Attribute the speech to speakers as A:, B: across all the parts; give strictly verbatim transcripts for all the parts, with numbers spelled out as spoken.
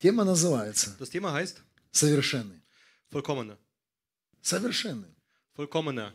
A: Тема называется
B: Das Thema heißt
A: «Совершенный».
B: Vollkommener.
A: Совершенный.
B: Vollkommener.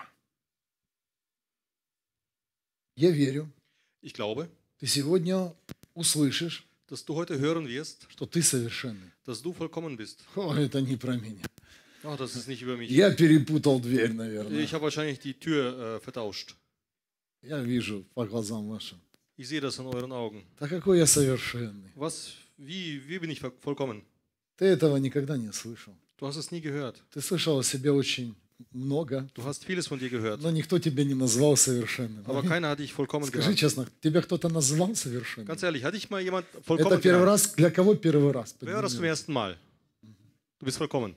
A: Я верю,
B: Ich glaube,
A: ты сегодня услышишь,
B: dass du heute hören wirst,
A: что ты совершенный.
B: dass du vollkommen bist.
A: О, это не про меня.
B: Ach, das ist nicht über mich.
A: Я перепутал дверь, наверное.
B: Ich habe wahrscheinlich die Tür äh, vertauscht.
A: Я вижу по глазам вашим.
B: Ich sehe das in euren Augen.
A: Да какой я совершенный.
B: Was, wie, wie bin ich vollkommen?
A: Ты этого никогда не слышал.
B: Du hast es nie gehört.
A: Ты слышал о себе очень много,
B: Du hast vieles von dir gehört.
A: но никто тебя не назвал совершенным.
B: Aber keiner hat dich vollkommen
A: Скажи
B: genannt.
A: честно, тебя кто-то назвал совершенным?
B: Ganz ehrlich, hat dich mal jemand
A: Это
B: vollkommen
A: первый
B: genannt?
A: раз. Для кого первый раз?
B: Wer war das zum ersten Mal? Du bist vollkommen.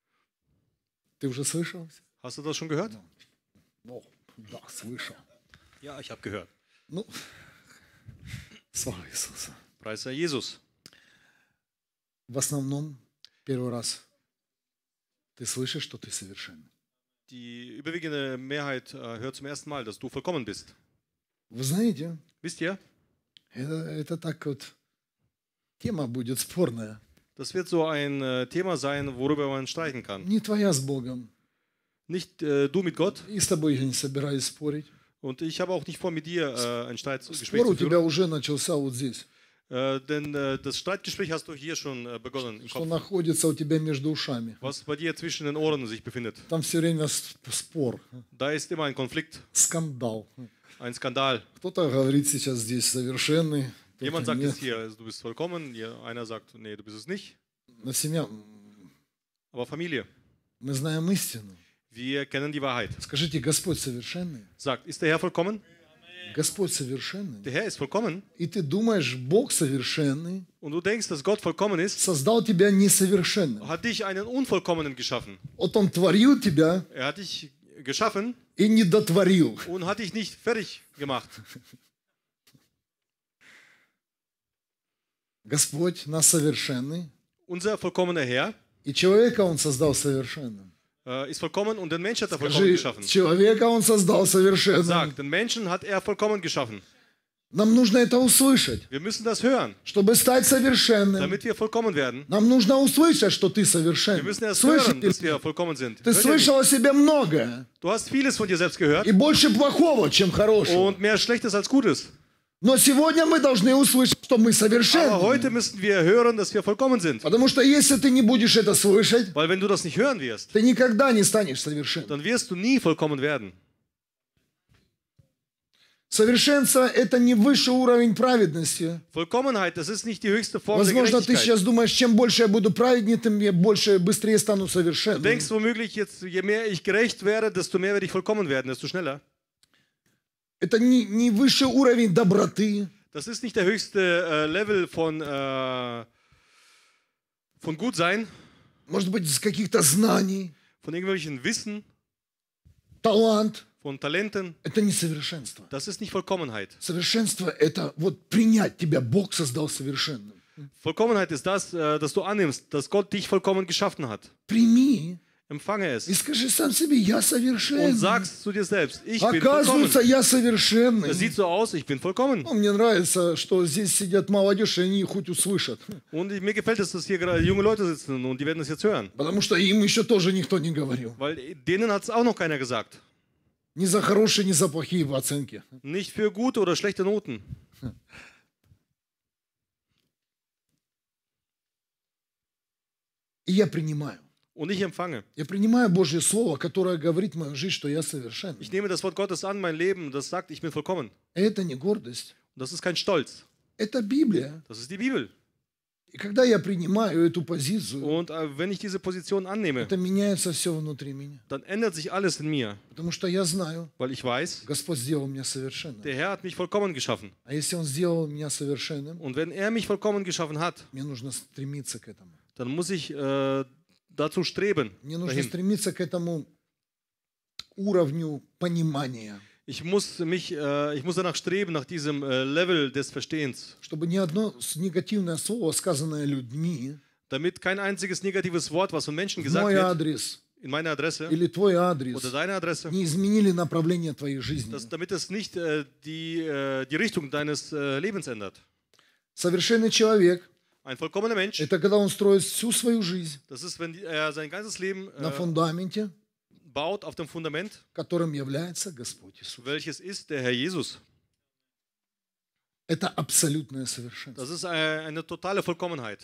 A: Ты уже слышал?
B: Hast du das schon gehört?
A: О, да, слышал.
B: Ja, ich habe gehört.
A: Ну, слава Иисусу.
B: Preis sei Jesus.
A: В основном, первый раз ты слышишь, что ты совершенный.
B: Die überwiegende Mehrheit äh, hört zum ersten Mal, dass du vollkommen bist.
A: Вы знаете,
B: Wisst ihr?
A: это, это так вот, тема будет спорная.
B: Das wird so ein äh, Thema sein, worüber man streiten kann.
A: Не твоя с Богом.
B: Nicht äh, du mit Gott
A: И с тобой я не собираюсь спорить.
B: und ich habe auch nicht vor, mit dir äh, ein Streitgespräch
A: Спор у
B: zu
A: тебя
B: führen.
A: уже начался вот здесь,
B: Äh, denn äh, das Streitgespräch hast du hier schon äh, begonnen im
A: что
B: Kopf,
A: находится у тебя между ушами.
B: was bei dir zwischen den Ohren sich befindet.
A: Там все время с- спор,
B: Da ist immer ein Konflikt,
A: скандал.
B: ein Skandal.
A: Кто-то говорит сейчас здесь совершенный,
B: Jemand
A: кто-то
B: sagt
A: нет.
B: jetzt hier, also, du bist vollkommen, hier, einer sagt, nee, du bist es nicht.
A: Но семья,
B: Aber Familie,
A: мы знаем истину.
B: wir kennen die Wahrheit.
A: Скажите, Господь совершенный?
B: Sagt, ist der Herr vollkommen?
A: Господь совершенный?
B: Der Herr ist vollkommen.
A: И ты думаешь, Бог совершенный
B: Und du denkst, dass Gott vollkommen ist,
A: создал тебя несовершенным.
B: hat dich einen Unvollkommenen geschaffen.
A: Вот Он творил тебя
B: Er hat dich geschaffen
A: и не дотворил.
B: und hat dich nicht fertig gemacht.
A: Господь нас совершенный,
B: Unser vollkommener Herr
A: и человека Он создал совершенным.
B: äh, ist vollkommen und den Mensch hat er vollkommen
A: Скажи,
B: geschaffen.
A: человека Он создал совершенным.
B: Sagt, den Menschen hat er vollkommen geschaffen.
A: Нам нужно это услышать,
B: Wir müssen das hören,
A: чтобы стать совершенным.
B: damit wir vollkommen werden.
A: Нам нужно услышать, что ты
B: Wir
A: совершенный.
B: müssen erst hören,
A: Слышите?
B: dass wir vollkommen sind.
A: Ты
B: Hört ihr
A: слышал о себе многое,
B: nicht? Du hast vieles von dir selbst gehört
A: и больше плохого, чем хорошего.
B: und mehr Schlechtes als Gutes.
A: Но сегодня мы должны услышать, что мы
B: Aber
A: совершенны.
B: heute müssen wir hören, dass wir vollkommen sind.
A: Потому что если ты не будешь это слышать,
B: Weil wenn du das nicht hören wirst,
A: ты никогда не станешь совершенным.
B: dann wirst du nie vollkommen werden.
A: Совершенство – это не высший уровень праведности.
B: Vollkommenheit, das ist nicht die höchste Form der
A: Возможно, ты
B: Gerechtigkeit.
A: сейчас думаешь, чем больше я буду праведнее, тем я больше, быстрее стану
B: Du
A: совершенным.
B: denkst womöglich jetzt, je mehr ich gerecht werde, desto mehr werde ich vollkommen werden, desto schneller.
A: Это не, не высший уровень доброты.
B: Das ist nicht der höchste äh, Level von, äh, von Gutsein,
A: Может быть, из каких-то знаний,
B: von irgendwelchen Wissen,
A: талант.
B: von Talenten.
A: Это не совершенство.
B: Das ist nicht Vollkommenheit.
A: Совершенство – это вот принять тебя. Bог создал совершенным.
B: Vollkommenheit ist das, äh, dass du annimmst, dass Gott dich vollkommen geschaffen hat.
A: Прими
B: Empfange
A: и
B: es
A: скажи сам себе, я
B: und
A: совершенный.
B: sagst zu dir selbst, ich bin vollkommen.
A: Оказывается, я совершенный.
B: Das sieht so aus, ich bin vollkommen.
A: Ну, мне нравится, что здесь сидят молодежь, и они хоть услышат.
B: Und mir gefällt es, dass hier gerade junge Leute sitzen und die werden das jetzt hören.
A: Потому что им еще тоже никто не говорил.
B: Weil denen hat es auch noch keiner gesagt.
A: Ни за хорошие, ни за плохие оценки.
B: Nicht für gute oder schlechte Noten.
A: И я принимаю.
B: Und ich empfange.
A: Я принимаю Божье Слово, которое говорит в мою жизнь, что я совершенный.
B: Ich nehme das Wort Gottes an, mein Leben, das sagt, ich bin vollkommen.
A: Это не гордость.
B: Und das ist kein Stolz.
A: Это Библия.
B: Das ist die Bibel.
A: И когда я принимаю эту позицию,
B: Und äh, wenn ich diese Position annehme,
A: это меняется все внутри меня.
B: dann ändert sich alles in mir.
A: Потому что я знаю,
B: Weil ich weiß,
A: Господь сделал меня совершенным.
B: der Herr hat mich vollkommen geschaffen.
A: А если Он сделал меня совершенным,
B: Und wenn er mich vollkommen geschaffen hat,
A: мне нужно стремиться к этому.
B: dann muss ich äh, dazu streben.
A: Мне нужно
B: Dahin.
A: стремиться к этому уровню понимания.
B: Ich muss, mich, äh, ich muss danach streben, nach diesem äh, Level des Verstehens,
A: Чтобы ни одно негативное слово, сказанное людьми,
B: damit kein einziges negatives Wort, was von Menschen
A: в
B: gesagt
A: мой
B: wird,
A: адрес
B: in meine Adresse
A: или твой адрес
B: oder deine Adresse,
A: не изменили направление твоей жизни.
B: dass, damit es nicht äh, die, äh, die Richtung deines äh, Lebens ändert.
A: Совершенный человек,
B: Ein vollkommener Mensch,
A: это когда он строит всю свою жизнь
B: das ist, wenn er sein ganzes Leben
A: на
B: äh,
A: фундаменте,
B: baut auf dem Fundament,
A: которым является Господь Иисус.
B: welches ist der Herr Jesus.
A: Это абсолютное совершенство.
B: Das ist eine, eine totale Vollkommenheit.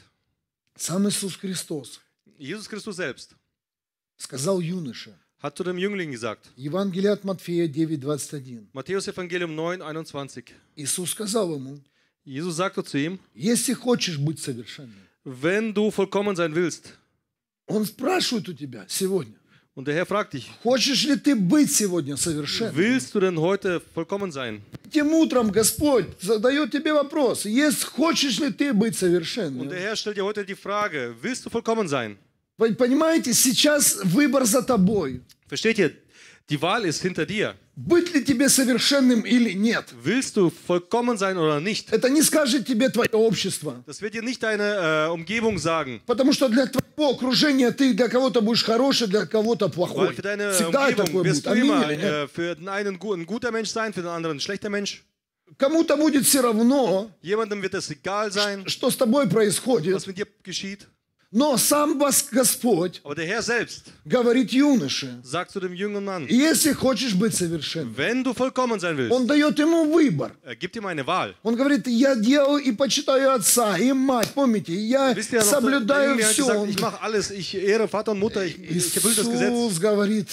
A: Сам Иисус Христос
B: Jesus Christus selbst
A: сказал юноше,
B: hat zu dem Jüngling gesagt,
A: Евангелие от Матфея девять двадцать один.
B: Matthäus Evangelium neun einundzwanzig.
A: Иисус сказал ему,
B: Jesus sagte zu ihm,
A: если хочешь быть совершенным.
B: wenn du vollkommen sein willst.
A: Он спрашивает у тебя сегодня,
B: Und der Herr fragt dich,
A: хочешь ли ты быть сегодня совершенным?
B: willst du denn heute vollkommen sein?
A: Этим утром Господь задает тебе вопрос, есть, хочешь ли ты быть совершенным?
B: Und der Herr stellt dir heute die Frage, willst du vollkommen sein?
A: Вы понимаете, сейчас выбор за тобой.
B: Versteht ihr? Die Wahl ist hinter dir.
A: Быть ли тебе совершенным или нет?
B: Willst du vollkommen sein oder nicht?
A: Это не скажет тебе твое общество.
B: Das wird dir nicht deine äh, Umgebung sagen.
A: Потому что для твоего окружения ты для кого-то будешь хороший, для кого-то
B: Weil
A: плохой.
B: für deine
A: Всегда такое
B: Umgebung
A: будет.
B: wirst du
A: Аминь
B: immer
A: или нет?
B: äh, für den einen gu- ein guter Mensch sein, für den anderen ein schlechter Mensch.
A: Кому-то будет все равно,
B: Jemandem wird es egal sein,
A: что с тобой происходит.
B: was mit dir geschieht.
A: Но сам вас Господь
B: Aber der Herr selbst
A: говорит юноше,
B: sagt zu dem jungen Mann,
A: если хочешь быть совершенным,
B: wenn du vollkommen sein willst,
A: он дает ему выбор.
B: er gibt ihm eine Wahl.
A: Он говорит, я делаю и почитаю отца и мать, помните, я
B: Wisst ihr noch, der
A: соблюдаю
B: Jüngling hat
A: все.
B: gesagt, ich mache alles, ich ehre Vater und Mutter, ich, ich erfülle das Gesetz.
A: Иисус говорит,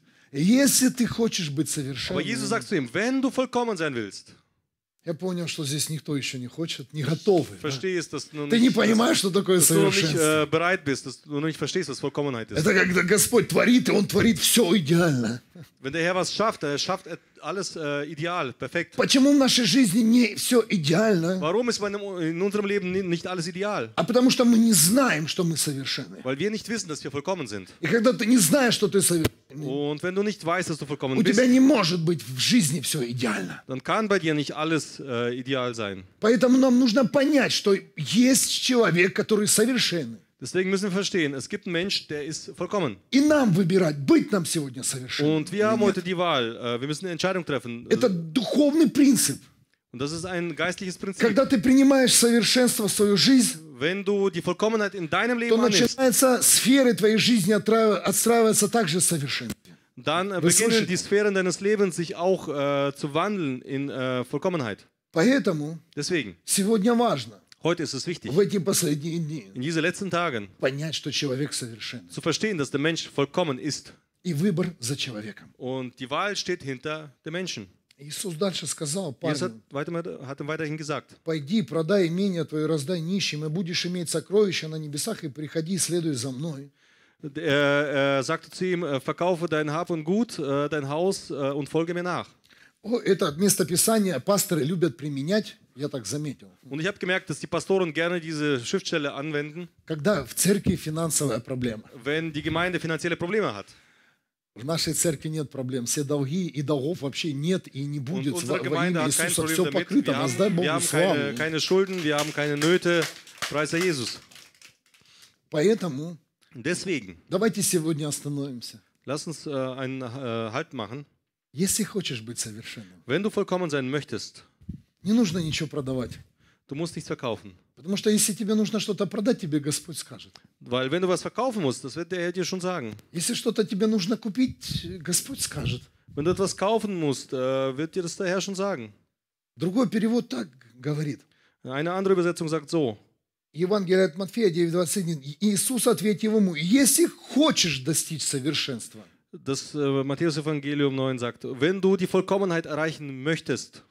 A: если ты хочешь быть
B: Aber Jesus
A: совершенным,
B: sagt zu ihm, wenn du vollkommen sein willst,
A: я понял, что здесь никто еще не хочет, не готовы. да?
B: verstehst, dass du
A: Ты не
B: nicht,
A: понимаешь, что такое
B: dass du noch nicht
A: совершенство.
B: äh, bereit bist, dass du noch nicht verstehst, was Vollkommenheit ist.
A: Это когда Господь творит, и Он творит все идеально.
B: Wenn der Herr was schafft, er schafft alles äh, ideal, perfekt.
A: Почему в нашей жизни не все идеально?
B: Warum ist bei einem, in unserem Leben ni- nicht alles ideal?
A: А потому что мы не знаем, что мы совершенны.
B: Weil wir nicht wissen, dass wir vollkommen sind.
A: И когда ты не знаешь, что ты совершенный,
B: Und wenn du nicht weißt, dass du vollkommen
A: у
B: bist,
A: тебя не может быть в жизни все идеально.
B: dann kann bei dir nicht alles äh, ideal sein.
A: Поэтому нам нужно понять, что есть человек, который совершенный.
B: Deswegen müssen wir verstehen, es gibt einen Mensch, der ist vollkommen.
A: И нам выбирать, быть нам сегодня совершенным.
B: Und wir haben heute die Wahl. Äh, wir müssen eine Entscheidung treffen.
A: Это духовный принцип.
B: Und das ist ein geistliches Prinzip.
A: Когда ты принимаешь совершенство в свою жизнь,
B: Wenn du die Vollkommenheit in deinem
A: то
B: Leben annimmst,
A: начинаются сферы твоей жизни отра- отстраиваться также совершенствие.
B: dann äh,
A: Вы
B: beginnen
A: слышите?
B: die Sphären deines Lebens sich auch äh, zu wandeln in äh, Vollkommenheit.
A: Поэтому
B: Deswegen,
A: сегодня важно
B: heute ist es wichtig,
A: в эти последние дни
B: in diesen letzten Tagen
A: понять, что человек совершенный.
B: zu verstehen, dass der Mensch vollkommen ist.
A: И выбор за человеком.
B: Und die Wahl steht hinter dem Menschen.
A: Иисус дальше сказал
B: Jesus hat,
A: парню,
B: weiter, hat ihm weiterhin gesagt,
A: пойди, продай имение твое, раздай нищим, и будешь иметь сокровища на небесах, и приходи, следуй за мной.
B: er, er sagte zu ihm, äh, verkaufe dein Hab und Gut, äh, dein Haus äh, und folge mir nach.
A: О, это местописание пасторы любят применять, я так заметил.
B: Und ich habe gemerkt, dass die Pastoren gerne diese Schriftstelle anwenden,
A: Когда в церкви финансовая проблема.
B: wenn die Gemeinde finanzielle Probleme hat.
A: В нашей церкви нет проблем. Все долги и долгов вообще нет и не
B: Und
A: будет. Во,
B: unsere
A: во
B: Gemeinde
A: имя
B: hat kein
A: Иисуса
B: Problem
A: все
B: damit.
A: покрыто.
B: Wir haben,
A: Воздай
B: wir
A: Богу
B: haben
A: славу.
B: keine, keine Schulden, wir haben keine Nöte. Preis der Jesus.
A: Поэтому
B: Deswegen,
A: давайте сегодня остановимся.
B: lass uns äh, einen äh, Halt machen.
A: Если хочешь быть совершенным,
B: Wenn du vollkommen sein möchtest,
A: не нужно ничего продавать.
B: du musst nichts verkaufen.
A: Потому что если тебе нужно что-то продать, тебе Господь скажет.
B: Weil wenn du was verkaufen musst, das wird der Herr dir schon sagen.
A: Если что-то тебе нужно купить, Господь скажет.
B: Wenn du etwas kaufen musst, äh, wird dir das der Herr schon sagen.
A: Другой перевод так говорит.
B: Eine andere Übersetzung sagt so.
A: Евангелие от Матфея девять двадцать один. Иисус ответил ему, если хочешь достичь совершенства,
B: Das äh, Matthäus Evangelium neun sagt, wenn du die Vollkommenheit erreichen möchtest.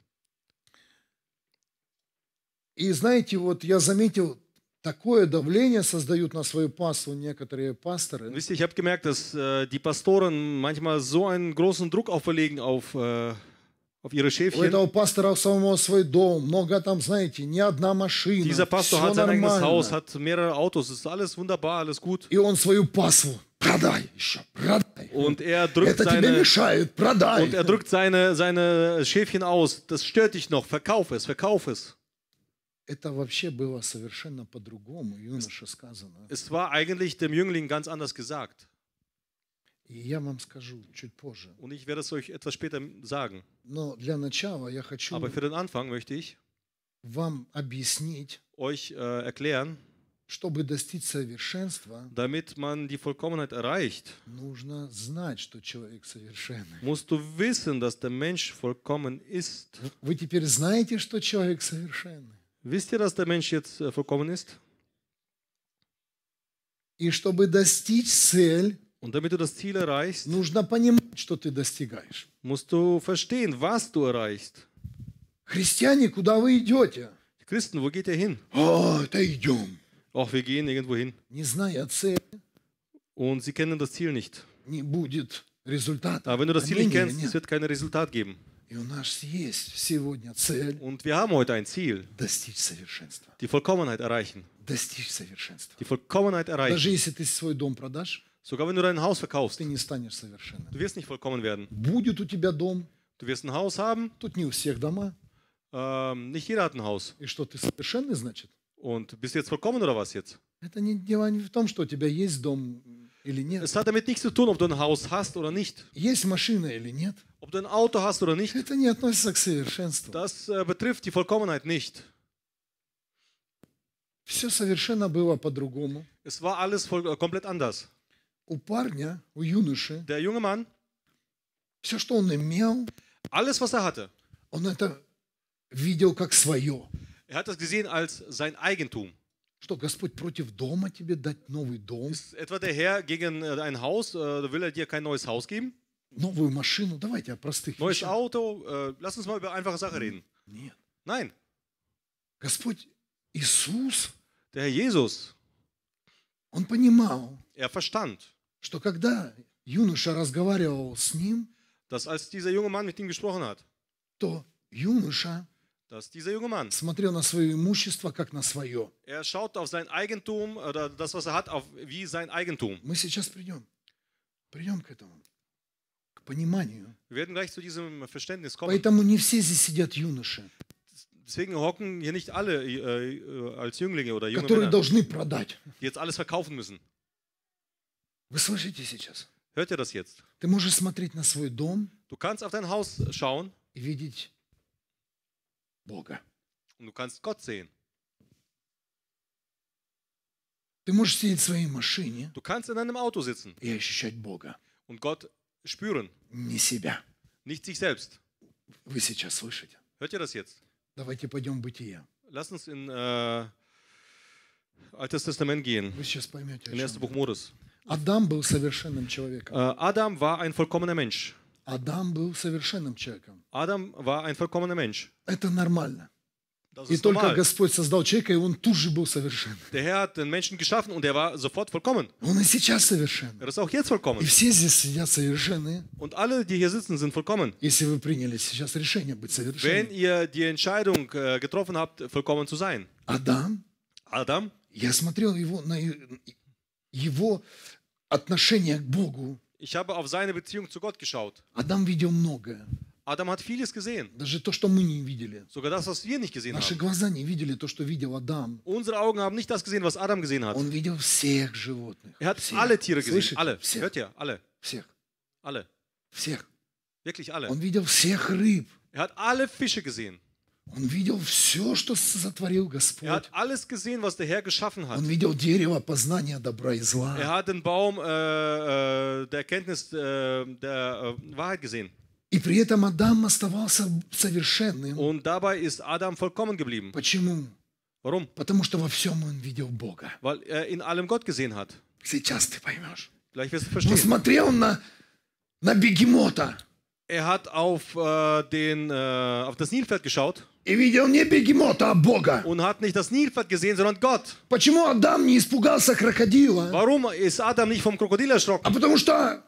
A: и знаете, вот я заметил, такое давление создают на свою паству некоторые пасторы.
B: Wisst ihr, ich habe gemerkt, dass äh, die Pastoren manchmal so einen großen Druck auferlegen auf, äh, auf ihre
A: У
B: Schäfchen.
A: этого пастора у самого свой дом, много там, знаете, не одна машина,
B: Dieser Pastor
A: все
B: hat sein eigenes Haus,
A: нормально.
B: hat mehrere Autos, ist alles wunderbar, alles gut.
A: И он свою паству продай еще, продай.
B: Und er drückt
A: Это тебе
B: seine,
A: мешает, продай.
B: und er drückt seine, seine Schäfchen aus. Das stört dich noch, verkauf es, verkauf es.
A: Это вообще было совершенно по-другому, юноша сказано.
B: Es war eigentlich dem Jüngling ganz anders gesagt.
A: И я вам скажу чуть позже.
B: Und ich werde es euch etwas später sagen.
A: Но для начала я хочу
B: Aber für den Anfang möchte ich
A: вам объяснить,
B: euch äh, erklären,
A: Чтобы достичь совершенства,
B: damit man die Vollkommenheit erreicht,
A: нужно знать, что человек совершенный.
B: musst du wissen, dass der Mensch vollkommen ist.
A: Вы теперь знаете, что человек совершенный.
B: Wisst ihr, dass der Mensch jetzt äh, vollkommen ist?
A: И чтобы достичь цель,
B: Und damit du das Ziel erreichst,
A: нужно понимать, что ты достигаешь.
B: musst du verstehen, was du erreichst.
A: Христиане, куда вы идете?
B: Die Christen, wo geht ihr hin?
A: О, это идем.
B: Ach, wir gehen irgendwo hin.
A: Не зная цели,
B: Und sie kennen das Ziel nicht.
A: не будет результата.
B: Aber wenn du das Ziel
A: Аминь
B: nicht
A: или
B: kennst,
A: нет?
B: es wird kein Resultat geben.
A: И у нас есть сегодня цель
B: Und wir haben heute ein Ziel,
A: достичь совершенства.
B: die Vollkommenheit erreichen.
A: Достичь совершенства.
B: Die Vollkommenheit
A: Даже
B: erreichen.
A: если ты свой дом продашь,
B: Sogar wenn du dein Haus verkaufst,
A: ты не станешь совершенным.
B: du wirst nicht vollkommen werden.
A: Будет у тебя дом,
B: Du wirst ein Haus haben,
A: тут не у всех дома.
B: ähm, nicht jeder hat ein Haus.
A: И что, ты совершенный, значит?
B: Und bist du jetzt vollkommen oder was jetzt?
A: Это не дело не в том, что у тебя есть дом или нет.
B: Es hat damit nichts zu tun, ob du ein Haus hast oder nicht.
A: Есть машина или нет.
B: Ob du ein Auto hast oder nicht,
A: Это не относится к совершенству.
B: das äh, betrifft die Vollkommenheit nicht.
A: Все совершенно было по-другому.
B: Es war alles voll, äh, komplett anders.
A: У парня, у юноши,
B: Der junge Mann,
A: все, что он имел,
B: alles, was er hatte,
A: он это видел как свое.
B: er hat das gesehen als sein Eigentum.
A: Что, Господь против дома тебе дать новый дом,
B: Ist etwa der Herr gegen äh, ein Haus, äh, will er dir kein neues Haus geben?
A: новую машину? Давайте о простых
B: Neues
A: вещах.
B: Auto? Äh, lass uns mal über einfache Sache reden.
A: Нет.
B: Nein,
A: Господь Иисус,
B: der Herr Jesus,
A: он понимал,
B: er verstand,
A: что когда юноша разговаривал с ним,
B: dass als dieser junge Mann mit ihm gesprochen hat,
A: то юноша
B: dass dieser junge Mann,
A: смотрел на свое имущество как на свое.
B: er schaut auf sein Eigentum oder das, was er hat, auf, wie sein Eigentum.
A: Мы сейчас придем. Придем к этому. К пониманию.
B: Wir werden gleich zu diesem Verständnis kommen.
A: Поэтому не все здесь сидят юноши,
B: Deswegen hocken hier nicht alle äh, äh, als Jünglinge oder junge
A: которые
B: Männer,
A: должны продать.
B: die jetzt alles verkaufen müssen.
A: Вы слышите сейчас?
B: Hört ihr das jetzt?
A: Ты можешь смотреть на свой дом
B: Du kannst auf dein Haus schauen
A: и видеть Бога.
B: und du kannst Gott sehen.
A: Ты можешь сидеть в своей машине
B: Du kannst in einem Auto sitzen
A: и ощущать Бога,
B: und Gott spüren,
A: не себя.
B: nicht sich selbst.
A: Вы сейчас слышите?
B: Hört ihr das jetzt?
A: Давайте пойдем в Бытие.
B: Lass uns in äh, Altes Testament gehen,
A: Вы сейчас поймете, о
B: in erstes
A: чем.
B: Buch Moses.
A: Адам был совершенным
B: Äh,
A: человеком.
B: Adam war ein vollkommener Mensch.
A: Адам был совершенным человеком.
B: Adam war ein vollkommener Mensch.
A: Это нормально.
B: Das
A: И
B: ist
A: только
B: normal.
A: Господь создал человека, и он тут же был совершенным.
B: Der Herr hat den Menschen geschaffen und er war sofort vollkommen.
A: Он и сейчас совершенный.
B: Er ist auch jetzt
A: И
B: vollkommen.
A: все здесь сидят совершенные,
B: Und alle, die hier sitzen, sind vollkommen.
A: если вы приняли сейчас решение быть
B: Wenn
A: совершенным.
B: ihr die Entscheidung äh, getroffen habt, vollkommen zu sein.
A: Адам,
B: Adam,
A: я смотрел его, на его отношение к Богу.
B: ich habe auf seine Beziehung zu Gott geschaut.
A: Адам видел многое.
B: Adam hat vieles gesehen.
A: Даже то, что мы не видели.
B: Sogar das, was wir nicht gesehen
A: Наши
B: haben.
A: глаза не видели то, что видел Адам.
B: Unsere Augen haben nicht das gesehen, was Adam gesehen hat.
A: Он видел всех животных.
B: Er hat
A: Всех.
B: alle Tiere gesehen.
A: Слышите?
B: Alle.
A: Всех.
B: Hört ihr? Alle.
A: Всех.
B: Alle.
A: Всех.
B: Wirklich alle.
A: Он видел всех рыб.
B: Er hat alle Fische gesehen.
A: Он видел все, что сотворил
B: Er
A: Господь.
B: hat alles gesehen, was der Herr geschaffen hat.
A: Он видел дерево познания добра и зла.
B: Er hat den Baum äh, äh, der Erkenntnis äh, der äh, Wahrheit gesehen.
A: И при этом Адам оставался совершенным.
B: Und dabei ist Adam vollkommen geblieben.
A: Почему?
B: Warum?
A: Потому что во всем он видел Бога.
B: Weil er in allem Gott gesehen hat.
A: Сейчас ты поймешь.
B: Gleich wirst du
A: Он
B: verstehen.
A: смотрел на, на бегемота
B: Er hat auf, äh, den, äh, auf das Nilpferd geschaut
A: и видел не бегемота, а Бога.
B: und hat nicht das Nilpferd gesehen, sondern Gott.
A: Почему Адам не испугался крокодила?
B: Warum ist Adam nicht vom Krokodil erschrocken?
A: А потому что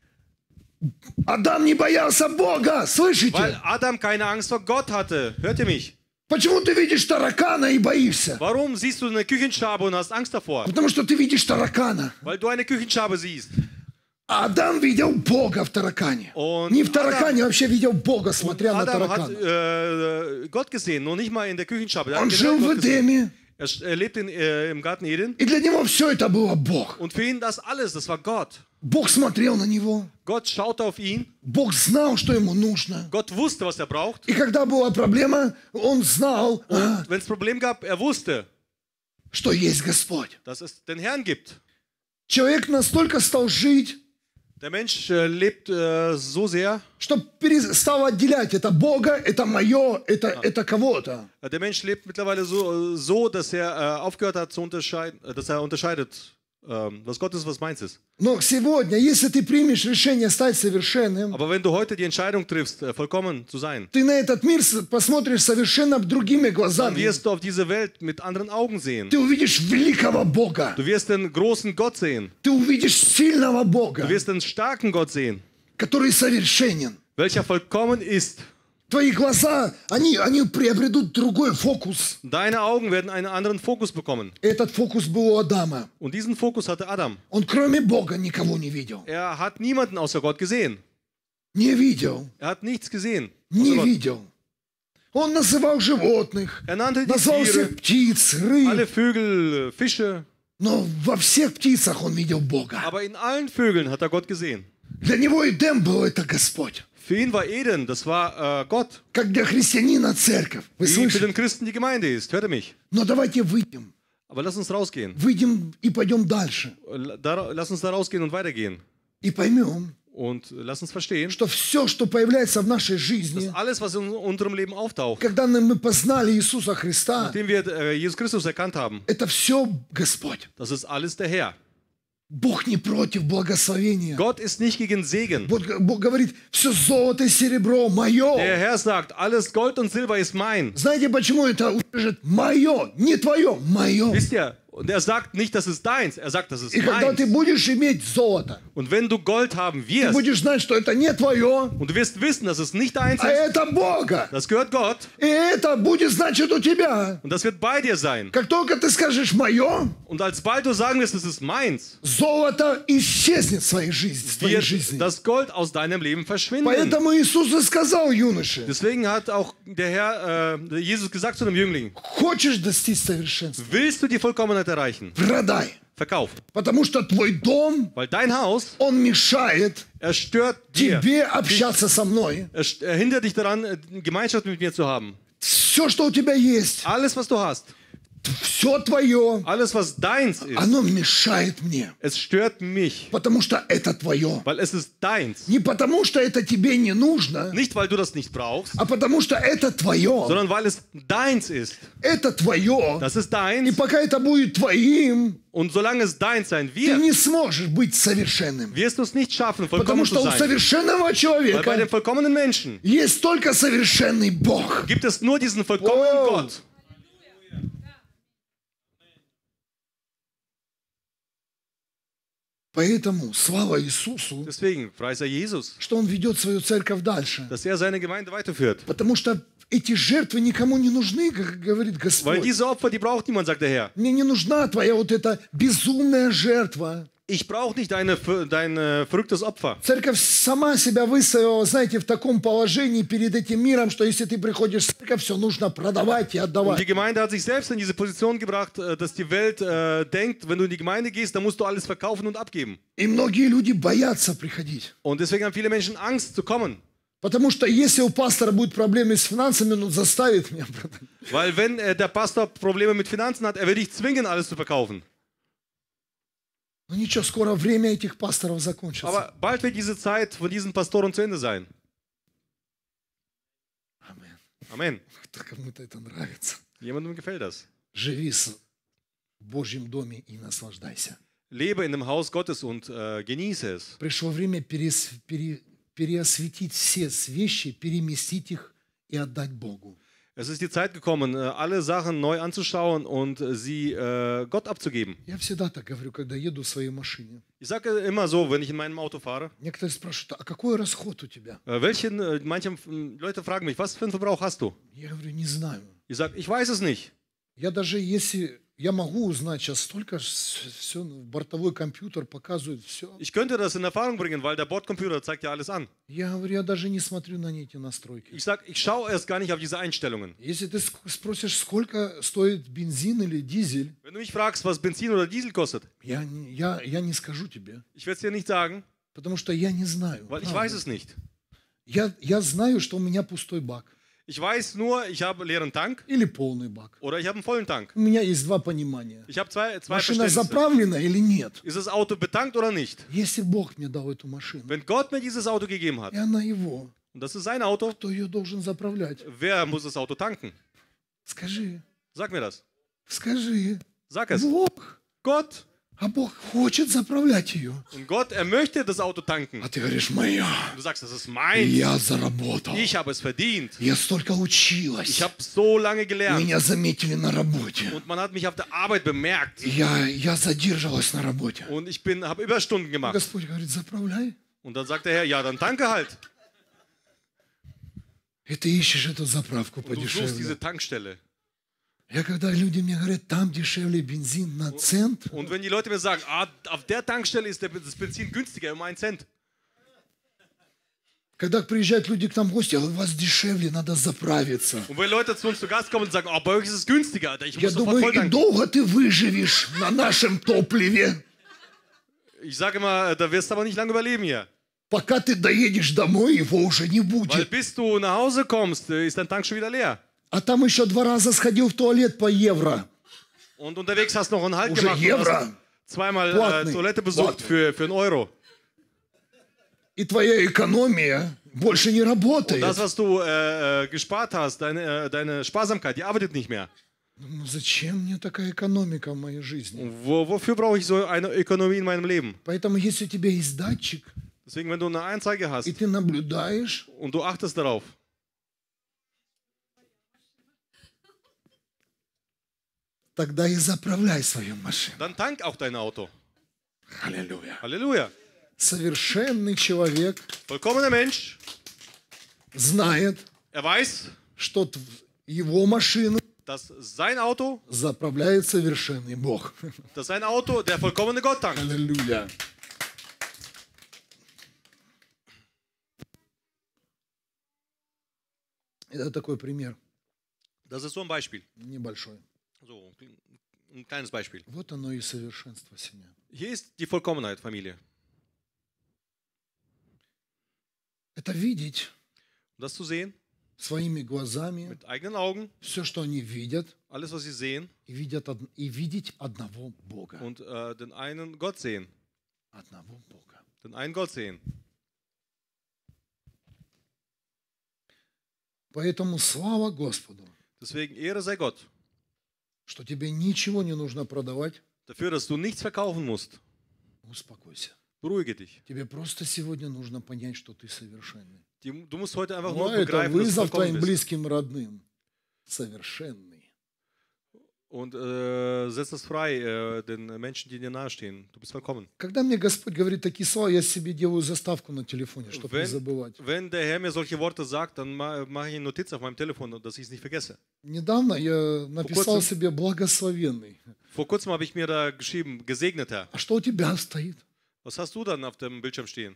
A: Адам не боялся Бога,
B: Weil
A: слышите?
B: Adam keine Angst vor Gott hatte. Hört ihr mich?
A: Почему ты видишь таракана и боишься?
B: Warum siehst du eine Küchenschabe und hast Angst davor?
A: Потому что ты видишь таракана.
B: Weil du eine Küchenschabe siehst.
A: А Адам видел Бога в таракане.
B: Und
A: Не в таракане, вообще видел Бога, смотря на
B: Adam hat
A: таракана.
B: äh, Gott gesehen, nur nicht mal in der Küchenschabe. Er,
A: Он
B: hat
A: жил
B: generell
A: в
B: Gott gesehen.
A: Эдеме,
B: er, sch- er lebt in, äh, im Garten Eden
A: и для него все это было Бог.
B: und für ihn das alles, das war Gott.
A: Бог смотрел на него.
B: Gott schaute auf ihn.
A: Бог знал, что ему нужно.
B: Gott wusste, was er braucht.
A: И когда была проблема, он знал, а,
B: Wenn es Problem gab, er wusste.
A: что есть Господь.
B: dass es den Herrn gibt.
A: Человек настолько стал жить,
B: Der Mensch äh, lebt äh, so sehr,
A: что перестал отделять это Бога, это мое, это, это кого-то.
B: äh, der Mensch lebt mittlerweile so, so dass er äh, aufgehört hat zu unterscheiden, äh, dass er unterscheidet, ähm, was Gott ist, was meins ist.
A: Но сегодня, если ты примешь решение стать совершенным,
B: Aber wenn du heute die Entscheidung triffst, äh, vollkommen zu sein,
A: ты на этот мир с- посмотришь совершенно другими
B: dann
A: глазами.
B: wirst du auf diese Welt mit anderen Augen sehen.
A: Ты увидишь великого Бога.
B: Du wirst den großen Gott sehen.
A: Ты увидишь сильного
B: Du
A: Бога,
B: wirst den starken Gott sehen,
A: который совершенен.
B: welcher vollkommen ist.
A: Твои глаза, они, они приобретут другой фокус.
B: Deine Augen werden einen anderen Fokus bekommen.
A: Этот фокус был у Адама.
B: Und diesen Fokus hatte Adam.
A: Он кроме Бога никого не видел.
B: Er hat niemanden außer Gott gesehen.
A: Не видел.
B: Er hat nichts gesehen. außer
A: Не
B: Gott.
A: видел. Он называл животных,
B: Er nannte die
A: назвал
B: Tiere,
A: всех птиц,
B: alle
A: рыб.
B: Vögel, Fische.
A: Но во всех птицах он видел Бога.
B: Aber in allen Vögeln hat er Gott gesehen.
A: Для него Эдем был это Господь.
B: Für ihn war Eden, das war äh, Gott.
A: Как для христианина церковь. Вы
B: Wie für
A: слышите?
B: den Christen die Gemeinde ist. Hört ihr mich?
A: Но давайте выйдем.
B: Aber lass uns rausgehen.
A: Выйдем и пойдем дальше.
B: Da, lass uns da rausgehen und weitergehen.
A: И поймем,
B: Und lass uns verstehen,
A: что все, что появляется в нашей
B: dass
A: жизни,
B: alles, was in unserem Leben auftaucht,
A: когда мы познали Иисуса Христа,
B: nachdem wir äh, Jesus Christus erkannt haben,
A: это все Господь.
B: das ist alles der Herr.
A: Бог не против благословения.
B: Gott ist nicht gegen Segen.
A: Бог, Бог говорит, все золото и серебро
B: Der
A: мое.
B: Herr sagt, alles Gold und Silber ist mein.
A: Знаете, почему это утверждает? Мое, не твое, мое.
B: Wisst ihr? Und er sagt nicht, das ist deins, er sagt, das ist
A: И когда ты
B: meins.
A: будешь иметь золото,
B: Und wenn du Gold haben
A: ты
B: wirst,
A: будешь знать, что это не твое,
B: und du wirst wissen, dass es nicht deins
A: а
B: ist,
A: это Бога.
B: das gehört Gott,
A: И это будет значит у тебя.
B: und das wird bei dir sein.
A: Как только ты скажешь «мое»,
B: Und alsbald du sagen wirst, es ist meins,
A: золото исчезнет в своей жизни, в твоей
B: wird
A: жизни.
B: das Gold aus deinem Leben verschwinden.
A: Поэтому Иисус и сказал юноше,
B: Deswegen hat auch der Herr, äh, Jesus gesagt zu dem Jüngling,
A: хочешь достичь совершенства,
B: willst du die Vollkommenheit erreichen?
A: продай.
B: Verkauf.
A: Потому что твой дом,
B: Weil dein Haus,
A: он мешает
B: er stört dir.
A: тебе общаться со мной.
B: Er st- er hindert dich daran, äh, Gemeinschaft mit mir zu haben.
A: Все, что у тебя есть,
B: Alles, was du hast,
A: все твое,
B: alles, was deins ist,
A: оно мешает мне.
B: es stört mich,
A: Потому что это твое.
B: weil es ist deins.
A: Не потому что это тебе не нужно,
B: Nicht, weil du das nicht brauchst,
A: а потому что это твое.
B: sondern weil es deins ist.
A: Это твое.
B: Das ist
A: И
B: deins.
A: пока это будет твоим,
B: Und solange es deins sein
A: ты
B: wird,
A: не сможешь быть совершенным.
B: wirst du es nicht schaffen,
A: Потому
B: vollkommen
A: что
B: zu
A: у
B: sein.
A: совершенного
B: Weil bei
A: человека
B: dem vollkommenen Menschen
A: есть только совершенный Бог.
B: gibt es nur diesen vollkommenen
A: Wow.
B: Gott.
A: Поэтому слава Иисусу,
B: Deswegen preis er Jesus,
A: что Он ведет свою церковь дальше.
B: dass er seine Gemeinde weiterführt.
A: Потому что эти жертвы никому не нужны, как говорит
B: Weil
A: Господь.
B: diese Opfer, die braucht niemand, sagt der Herr.
A: Мне не нужна твоя вот эта безумная жертва.
B: Ich brauche nicht deine, dein äh, verrücktes Opfer.
A: Церковь сама себя выставила, знаете, в таком положении перед этим миром, что если ты приходишь в церковь, все нужно продавать и
B: Und die
A: отдавать.
B: Gemeinde hat sich selbst in diese Position gebracht, äh, dass die Welt äh, denkt, wenn du in die Gemeinde gehst, dann musst du alles verkaufen und abgeben.
A: И многие люди боятся приходить.
B: Und deswegen haben viele Menschen Angst zu kommen.
A: Потому что если у пастора будут проблемы с финансами, он заставит меня продать.
B: Weil wenn äh, der Pastor Probleme mit Finanzen hat, er wird dich zwingen, alles zu verkaufen.
A: Но ничего, скоро время этих пасторов закончится.
B: Aber bald wird diese Zeit von diesen Pastoren zu Ende sein.
A: Амен.
B: Amen.
A: Кто кому-то это нравится.
B: Jemandem gefällt das.
A: Живи в Божьем доме и наслаждайся.
B: Lebe in dem Haus Gottes und äh, genieße es.
A: Пришло время перес- пере- переосветить все вещи, переместить их и отдать Богу.
B: Es ist die Zeit gekommen, äh, alle Sachen neu anzuschauen und äh, sie äh, Gott abzugeben.
A: Я всегда так говорю, когда еду в своей машине.
B: Ich sage immer so, wenn ich in meinem Auto fahre,
A: Некоторые спрашивают, а какой расход у тебя?
B: äh, welchen, äh, manche äh, Leute fragen mich, was für einen Verbrauch hast du?
A: Я говорю, не знаю.
B: Ich sage, ich weiß es nicht.
A: Я даже если... Я могу узнать, сейчас столько все, бортовой компьютер показывает все.
B: Ich könnte das in Erfahrung bringen, weil der Bordcomputer zeigt ja alles an.
A: Я говорю, я даже не смотрю на эти настройки.
B: Ich sage, ich schaue erst gar nicht auf diese Einstellungen.
A: Если ты ск- спросишь, сколько стоит бензин или дизель,
B: Wenn du mich fragst, was Benzin oder Diesel kostet,
A: я, не- я, я не скажу тебе,
B: ich werde es dir nicht sagen,
A: потому что я не знаю.
B: weil ich
A: правда.
B: weiß es nicht.
A: Я, я знаю, что у меня пустой бак.
B: Ich weiß nur, ich habe leeren Tank
A: или полный бак.
B: oder ich habe einen vollen Tank.
A: У меня есть два понимания.
B: Ich habe zwei, zwei
A: Машина
B: Verständnisse.
A: заправлена или нет?
B: Ist das Auto betankt oder nicht?
A: Если Бог мне дал эту машину,
B: Wenn Gott mir dieses Auto gegeben hat,
A: и она его,
B: und das ist sein Auto,
A: кто ее должен заправлять?
B: wer muss das Auto tanken?
A: Скажи,
B: Sag mir das.
A: скажи.
B: Sag es.
A: Бог.
B: Gott.
A: А Бог хочет заправлять ее.
B: Und Gott, er möchte das Auto tanken.
A: А ты говоришь, моя.
B: Du sagst, das ist mein.
A: Я заработал.
B: Ich habe es verdient.
A: Я столько
B: Ich
A: училась.
B: habe so lange gelernt.
A: Меня заметили на работе.
B: Und man hat mich auf der Arbeit bemerkt.
A: Я, я задержалась на работе.
B: Und ich bin, habe Überstunden gemacht.
A: Господь говорит, заправляй.
B: Und dann sagt der Herr, ja, dann tanke halt.
A: И ты ищешь эту заправку
B: Und du suchst
A: подешевле.
B: diese Tankstelle.
A: Я когда люди мне говорят, там дешевле бензин на цент,
B: Und wenn die Leute mir sagen, ah, auf der Tankstelle ist der, das Benzin günstiger, um einen Cent.
A: когда приезжают люди к нам в гости, а у вас дешевле, надо заправиться.
B: Und wenn Leute zu uns zu Gast kommen und sagen, oh, bei euch ist es günstiger, Alter, ich
A: Я
B: muss sofort
A: думаю,
B: voll
A: и
B: tanken.
A: долго ты выживешь на нашем топливе,
B: Ich sage immer, da wirst du aber nicht lange überleben hier.
A: пока ты доедешь домой, его уже не
B: Weil
A: будет.
B: bis du nach Hause kommst, ist dein Tank schon wieder leer.
A: А там еще два раза сходил в туалет по евро.
B: Und unterwegs hast du noch einen Halt
A: Уже
B: gemacht und
A: евро.
B: hast zweimal äh,
A: Платный.
B: Toilette besucht
A: Платный.
B: für, für einen Euro.
A: И твоя экономия больше не
B: Und
A: работает.
B: das, was du äh, äh, gespart hast, deine, äh, deine Sparsamkeit, die arbeitet nicht mehr.
A: Ну, зачем мне такая экономика в моей жизни?
B: Und wo, wofür brauche ich so eine Ökonomie in meinem Leben?
A: Поэтому, если у тебя есть датчик,
B: Deswegen, wenn du eine Anzeige hast
A: и ты наблюдаешь,
B: und du achtest darauf,
A: тогда и заправляй свою машину.
B: dann tank auch dein Auto.
A: Аллилуйя.
B: Halleluja.
A: Совершенный человек
B: Vollkommener Mensch,
A: знает,
B: er weiß,
A: что тв- его машину
B: dass sein Auto,
A: заправляет совершенный Бог.
B: dass sein Auto der vollkommene Gott tankt.
A: Аллилуйя. Это такой пример
B: Das ist so ein Beispiel.
A: небольшой.
B: So, ein kleines Beispiel.
A: Вот оно и совершенство семьи.
B: Hier ist die Vollkommenheit, Familie.
A: Это видеть
B: Um das zu sehen,
A: своими глазами
B: mit eigenen Augen,
A: все, что они видят,
B: alles, was sie sehen,
A: и, видят, од- и видеть одного Бога.
B: und äh, den einen Gott sehen.
A: Одного Бога.
B: Den einen Gott sehen.
A: Поэтому слава Господу,
B: Deswegen Ehre sei Gott.
A: что тебе ничего не нужно продавать.
B: Dafür, dass du nichts verkaufen musst.
A: Успокойся.
B: Beruhige dich.
A: Тебе просто сегодня нужно понять, что ты совершенный.
B: Die, du musst heute einfach
A: Но
B: nur
A: это
B: begreifen, dass du
A: вызов
B: vollkommen
A: твоим
B: bist.
A: близким родным. Совершенный.
B: Und äh, setz das frei, äh, den Menschen, die dir nahestehen. Du bist vollkommen.
A: Когда мне Господь говорит такие слова, я себе делаю заставку на телефоне, чтобы не
B: Wenn,
A: забывать.
B: wenn der Herr mir solche Worte sagt, dann ma- mache ich eine Notiz auf meinem Telefon, dass ich es nicht vergesse.
A: Недавно я написал
B: kurzem-
A: себе благословенный.
B: Vor kurzem habe ich mir da geschrieben, Gesegneter.
A: А что у тебя стоит?
B: Was hast du dann auf dem Bildschirm stehen?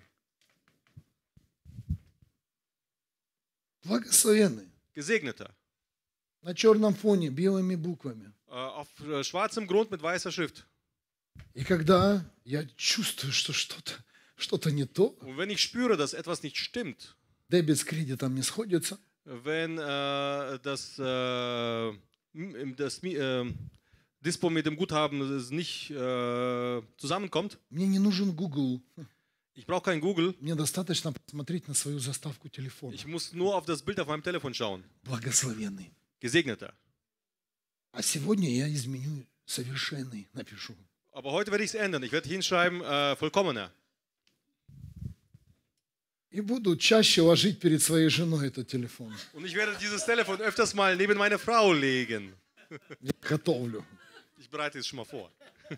A: Благословенный.
B: Gesegneter.
A: На черном фоне, белыми буквами.
B: Äh, auf äh, schwarzem Grund mit weißer Schrift.
A: И когда я чувствую, что что-то что-то не то,
B: Und wenn ich spüre, dass etwas nicht stimmt,
A: дебет с кредитом не сходятся,
B: wenn äh, das, äh, m- das Mi- äh, Dispo mit dem Guthaben es nicht äh, zusammenkommt,
A: мне не нужен Google.
B: ich brauche kein Google,
A: Мне достаточно посмотреть на свою заставку телефона.
B: ich muss nur auf das Bild auf meinem Telefon schauen.
A: Благословенный.
B: Gesegneter.
A: А сегодня я изменю совершенный, напишу.
B: Aber heute werde ich es ändern. Ich werde hinschreiben, äh, vollkommener.
A: И буду чаще ложить перед своей женой этот телефон.
B: Und ich werde dieses Telefon öfters mal neben meine Frau legen.
A: Я готовлю.
B: Ich bereite es schon mal vor.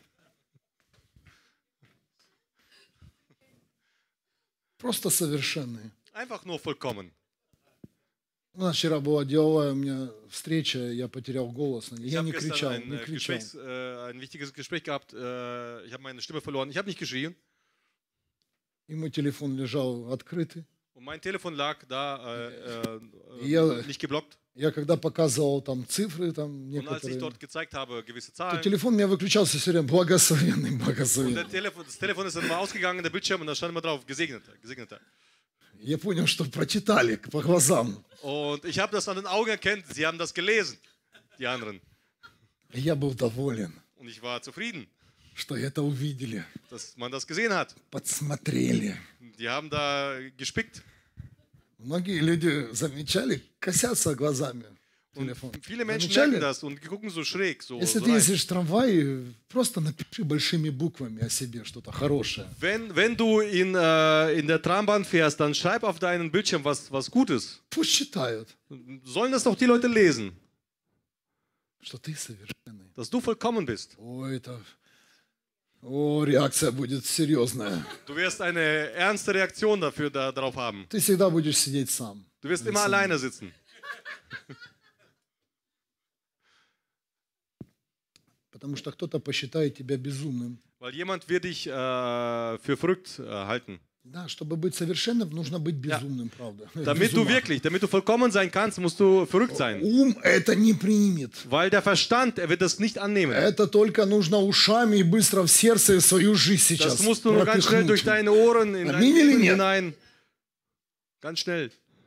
A: Просто совершенные.
B: Einfach nur vollkommen.
A: У нас вчера была деловая у меня встреча, я потерял голос.
B: Ich
A: Я
B: habe
A: не
B: gestern
A: кричал,
B: ein,
A: не
B: äh,
A: кричал.
B: Gesprächs, äh, ein wichtiges Gespräch gehabt. Äh, ich habe meine Stimme verloren. Ich habe nicht geschrien.
A: И мой телефон лежал открытый.
B: Und mein Telefon lag da, äh, äh,
A: Ja.
B: nicht geblockt.
A: Я когда показывал там цифры, там
B: Und als ich
A: некоторые,
B: dort gezeigt habe, gewisse
A: то
B: Zahlen,
A: телефон у меня выключался все время. Благословенный,
B: und der
A: благословенный.
B: Telefon, das Telefon ist dann mal ausgegangen, der Bildschirm, und da stand immer drauf, Gesegneter, Gesegneter.
A: Я понял, что прочитали по глазам.
B: Und ich habe das an den Augen erkannt. Sie haben das gelesen, die anderen.
A: Я был доволен,
B: Und ich war zufrieden,
A: что это увидели,
B: dass man das gesehen hat.
A: подсмотрели.
B: Die haben da gespickt.
A: Многие люди замечали, косятся глазами в
B: Und
A: телефон.
B: viele Menschen
A: Замечали?
B: merken das und gucken so schräg. So,
A: Если
B: so
A: ты
B: rein.
A: ездишь в трамвае, просто напиши большими буквами о себе что-то хорошее.
B: Wenn, wenn du in, äh, in der Trambahn fährst, dann schreib auf deinen Bildschirm was, was Gutes.
A: Пусть читают,
B: Sollen das doch die Leute lesen,
A: что ты совершенный.
B: dass du vollkommen bist.
A: О, это... О, реакция будет серьезная.
B: Du wirst eine ernste Reaktion dafür da, darauf haben.
A: Ты всегда будешь сидеть сам.
B: Du wirst immer alleine sitzen.
A: Потому что кто-то посчитает тебя безумным.
B: Weil jemand wird dich äh, für verrückt äh, halten.
A: Да, чтобы быть совершенным, нужно быть безумным, правда.
B: Damit
A: Без
B: du
A: ума.
B: wirklich, damit du vollkommen sein kannst, musst du verrückt sein.
A: Ум это не примет.
B: Weil der Verstand, er wird das nicht annehmen.
A: Это только нужно ушами и быстро в сердце свою жизнь сейчас
B: Das musst du nur ganz schnell durch
A: пропихнуть.
B: deine Ohren in dein
A: Amen или
B: Leben
A: нет?
B: hinein. Ganz schnell.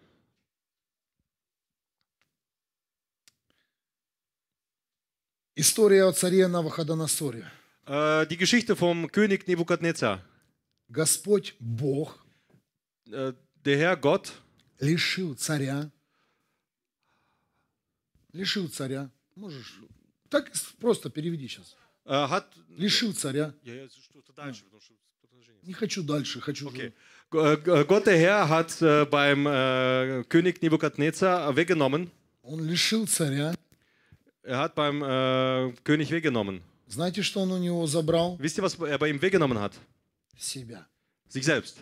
A: История о царе Навуходоносоре.
B: Äh, die Geschichte vom König Nebukadnezar.
A: Господь Бог
B: Äh, der Herr Gott
A: лишил царя. Лишил царя. Можешь. Так просто переведи сейчас.
B: äh, hat.
A: Лишил царя.
B: Ja, ja, что-то дальше, потому что продолжение.
A: Не хочу дальше, хочу
B: Okay.
A: уже.
B: G- Gott, der Herr, hat äh, beim äh, König Nebukadnezar weggenommen.
A: Он лишил царя.
B: Er hat beim äh, König weggenommen.
A: Знаете, что он у него забрал?
B: Wisst ihr, was er bei ihm weggenommen hat?
A: Себя.
B: Sich selbst.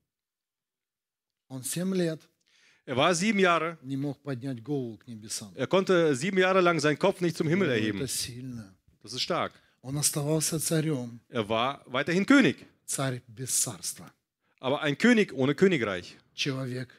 A: Он семь лет
B: Er war sieben Jahre.
A: не мог поднять голову к небесам.
B: Er konnte sieben Jahre lang seinen Kopf nicht zum Himmel erheben.
A: Это сильно.
B: Das ist stark.
A: Он оставался царем.
B: Er war weiterhin König.
A: Царь без царства.
B: Aber ein König ohne Königreich.
A: Человек,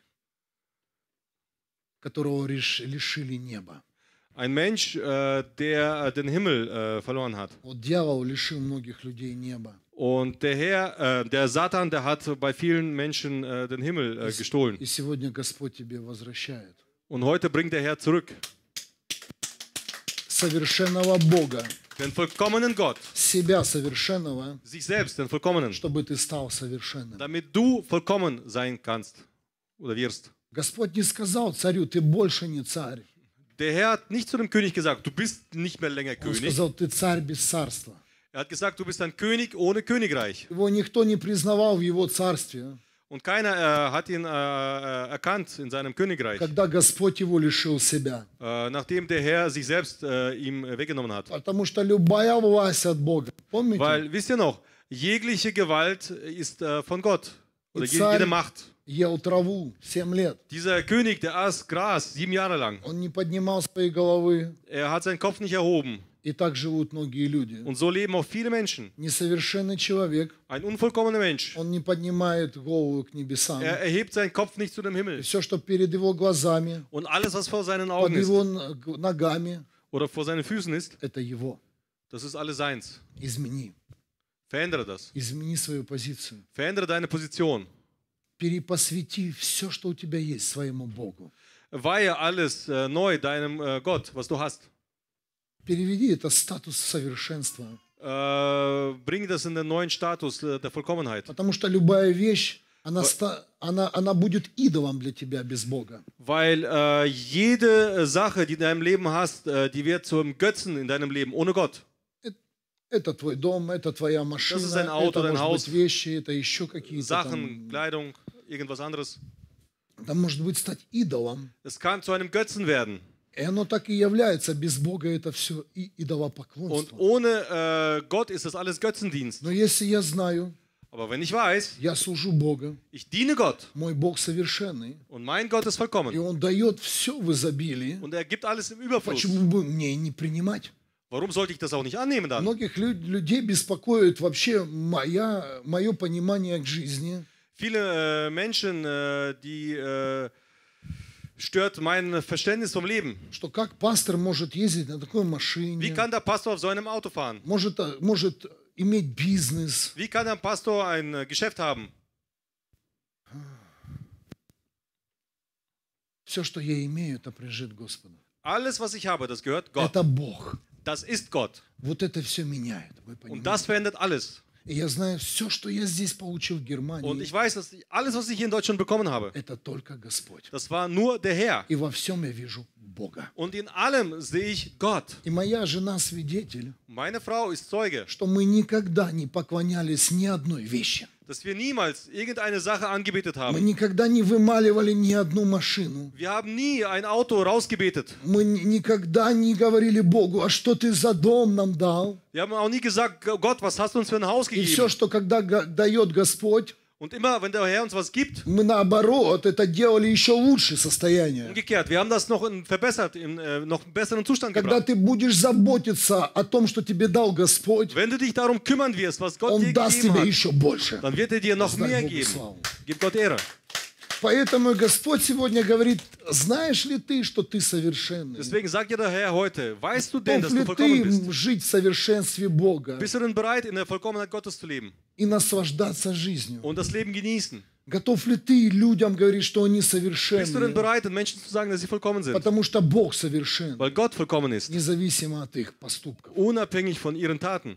A: которого реш- лишили неба.
B: Ein Mensch, äh, der äh, den Himmel äh, verloren hat.
A: Вот дьявол лишил многих людей неба.
B: Und der Herr, äh, der Satan, der hat bei vielen Menschen äh, den Himmel äh, gestohlen.
A: И сегодня Господь тебе возвращает
B: Und heute bringt der Herr zurück
A: совершенного Бога,
B: den vollkommenen Gott,
A: себя совершенного,
B: sich selbst, den vollkommenen,
A: чтобы ты стал совершенным.
B: damit du vollkommen sein kannst oder wirst.
A: Господь не сказал царю, ты больше не царь.
B: Der Herr hat nicht zu dem König gesagt, du bist nicht mehr länger
A: Он
B: König.
A: сказал, ты царь без царства.
B: Er hat gesagt, du bist ein König ohne Königreich.
A: Его никто не признавал в его царстве,
B: Und keiner äh, hat ihn äh, äh, erkannt in seinem Königreich,
A: когда Господь его лишил себя.
B: äh, nachdem der Herr sich selbst äh, ihm weggenommen hat.
A: Потому что любая власть от Бога. Помните?
B: Weil, wisst ihr noch, jegliche Gewalt ist äh, von Gott. Oder
A: Die
B: je-
A: Zahl-
B: jede Macht.
A: Ел траву семь лет.
B: Dieser König, der aß Gras sieben Jahre lang.
A: Он не поднимал своей головы.
B: Er hat seinen Kopf nicht erhoben.
A: И так живут многие люди.
B: Und so leben auch viele Menschen.
A: Несовершенный человек,
B: Ein unvollkommener Mensch.
A: он не поднимает голову к небесам.
B: Er erhebt seinen Kopf nicht zu dem
A: И
B: Himmel.
A: все, что перед его глазами,
B: Und alles, was vor seinen
A: под
B: Augen ist
A: его н- ногами,
B: oder vor seinen Füßen ist,
A: это его.
B: das ist alles seins.
A: Измени.
B: Verändere das.
A: Измени свою позицию.
B: Verändere deine Position.
A: Перепосвяти все, что у тебя есть, своему Богу.
B: Weihe alles äh, neu deinem äh, Gott, was du hast.
A: Переведи это в статус совершенства.
B: Äh, bring das in den neuen Status äh, der Vollkommenheit.
A: Потому что любая вещь, она, ста- она, она будет идолом для тебя без Бога.
B: Weil äh, jede Sache, die du in deinem Leben hast, äh, die wird zum Götzen in deinem Leben, ohne Gott.
A: Это твой дом, это твоя машина,
B: Das ist ein Auto,
A: это,
B: dein
A: может
B: Haus.
A: быть, вещи, это еще какие-то
B: Sachen,
A: там.
B: Kleidung, irgendwas anderes.
A: Это может быть стать идолом.
B: Es kann zu einem Götzen werden.
A: И оно так и является. Без Бога это все и
B: Und
A: идолопоклонство.
B: ohne äh, Gott ist das alles Götzendienst.
A: Но если я знаю,
B: Aber wenn ich weiß,
A: я служу Бога,
B: ich diene Gott
A: мой Бог совершенный,
B: und mein Gott ist
A: и
B: vollkommen
A: Он дает все в изобилии,
B: und er gibt alles im Überfluss,
A: почему бы мне и не принимать?
B: warum sollte ich das auch nicht annehmen dann?
A: Многих лю- людей беспокоит вообще моя, мое понимание к жизни.
B: Viele äh, Menschen, äh, die äh, stört mein Verständnis vom Leben.
A: Что как пастор может ездить на такой
B: Wie
A: машине,
B: kann der Pastor auf so einem Auto fahren?
A: может, а, может иметь бизнес.
B: Wie kann ein Pastor ein äh, Geschäft haben?
A: Все, что я имею, это принадлежит Господу.
B: Alles, was ich habe, das gehört Gott.
A: Это Бог.
B: Das ist Gott.
A: Вот это все меняет. Вы
B: Und
A: понимаете?
B: das verändert alles.
A: И я знаю, все, что я здесь получил в
B: Und
A: Германии,
B: ich weiß, dass ich, alles, was ich hier in Deutschland bekommen habe,
A: это только Господь.
B: das war nur der Herr.
A: И во всем я вижу Бога.
B: Und in allem sehe ich Gott.
A: И моя жена свидетель,
B: Meine Frau ist Zeuge,
A: что мы никогда не поклонялись ни одной вещи.
B: dass wir niemals irgendeine Sache angebetet
A: Мы
B: haben.
A: никогда не вымаливали ни одну машину.
B: Wir haben nie ein Auto rausgebetet.
A: Мы ни- никогда не говорили Богу, а что ты за дом нам дал?
B: Wir haben auch nie gesagt, Gott, was hast du uns für ein Haus
A: И все,
B: gegeben?
A: что когда га- дает Господь,
B: Und immer, wenn der Herr uns was gibt,
A: мы наоборот это делали еще лучше состояние.
B: umgekehrt, wir haben das noch in, verbessert, in äh, noch einen besseren Zustand
A: Когда
B: gebracht.
A: ты будешь заботиться о том, что тебе дал Господь,
B: Wenn du dich darum kümmern wirst, was Gott
A: Он
B: dir
A: даст
B: gegeben
A: тебе
B: hat,
A: еще больше.
B: dann wird er dir noch
A: Воздай
B: mehr
A: Богу
B: geben.
A: славу.
B: Gib Gott Ehre.
A: Поэтому Господь сегодня говорит, знаешь ли ты, что ты совершенный?
B: Deswegen sagt dir der Herr heute, weißt du denn,
A: Готов
B: dass
A: ли
B: du vollkommen
A: ты
B: bist?
A: жить в совершенстве Бога
B: Bist du denn bereit, in der Vollkommenheit Gottes zu leben
A: и наслаждаться жизнью?
B: und das Leben genießen?
A: Готов ли ты людям говорить, что они
B: Bist du denn
A: совершенны?
B: bereit, den Menschen zu sagen, dass sie vollkommen sind?
A: Потому что Бог совершен,
B: Weil Gott vollkommen ist,
A: независимо от их поступков.
B: unabhängig von ihren Taten.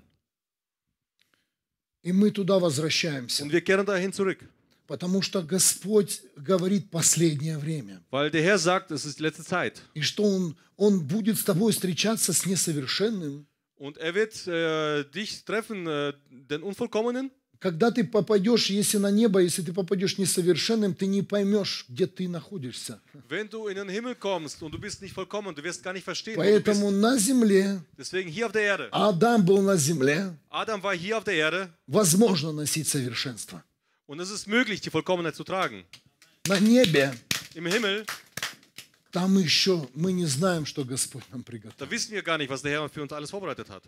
A: И мы туда возвращаемся,
B: Und wir kehren dahin zurück,
A: потому что Господь говорит последнее время.
B: weil der Herr sagt, es ist die letzte Zeit.
A: И что Он, Он будет с тобой встречаться с несовершенным.
B: Und er wird äh, dich treffen, äh, den Unvollkommenen.
A: Когда ты попадешь, если на небо, если ты попадешь несовершенным, ты не поймешь, где ты находишься.
B: Wenn du in den Himmel kommst und du bist nicht vollkommen, du wirst gar nicht verstehen, wo du
A: Поэтому
B: bist.
A: на земле,
B: Deswegen hier auf der Erde.
A: Адам был на земле,
B: Adam war hier auf der Erde
A: возможно носить совершенство.
B: und es ist möglich, die Vollkommenheit zu tragen.
A: На небе,
B: Im Himmel,
A: там еще мы не знаем, что Господь нам приготовил.
B: da wissen wir gar nicht, was der Herr für uns alles vorbereitet hat.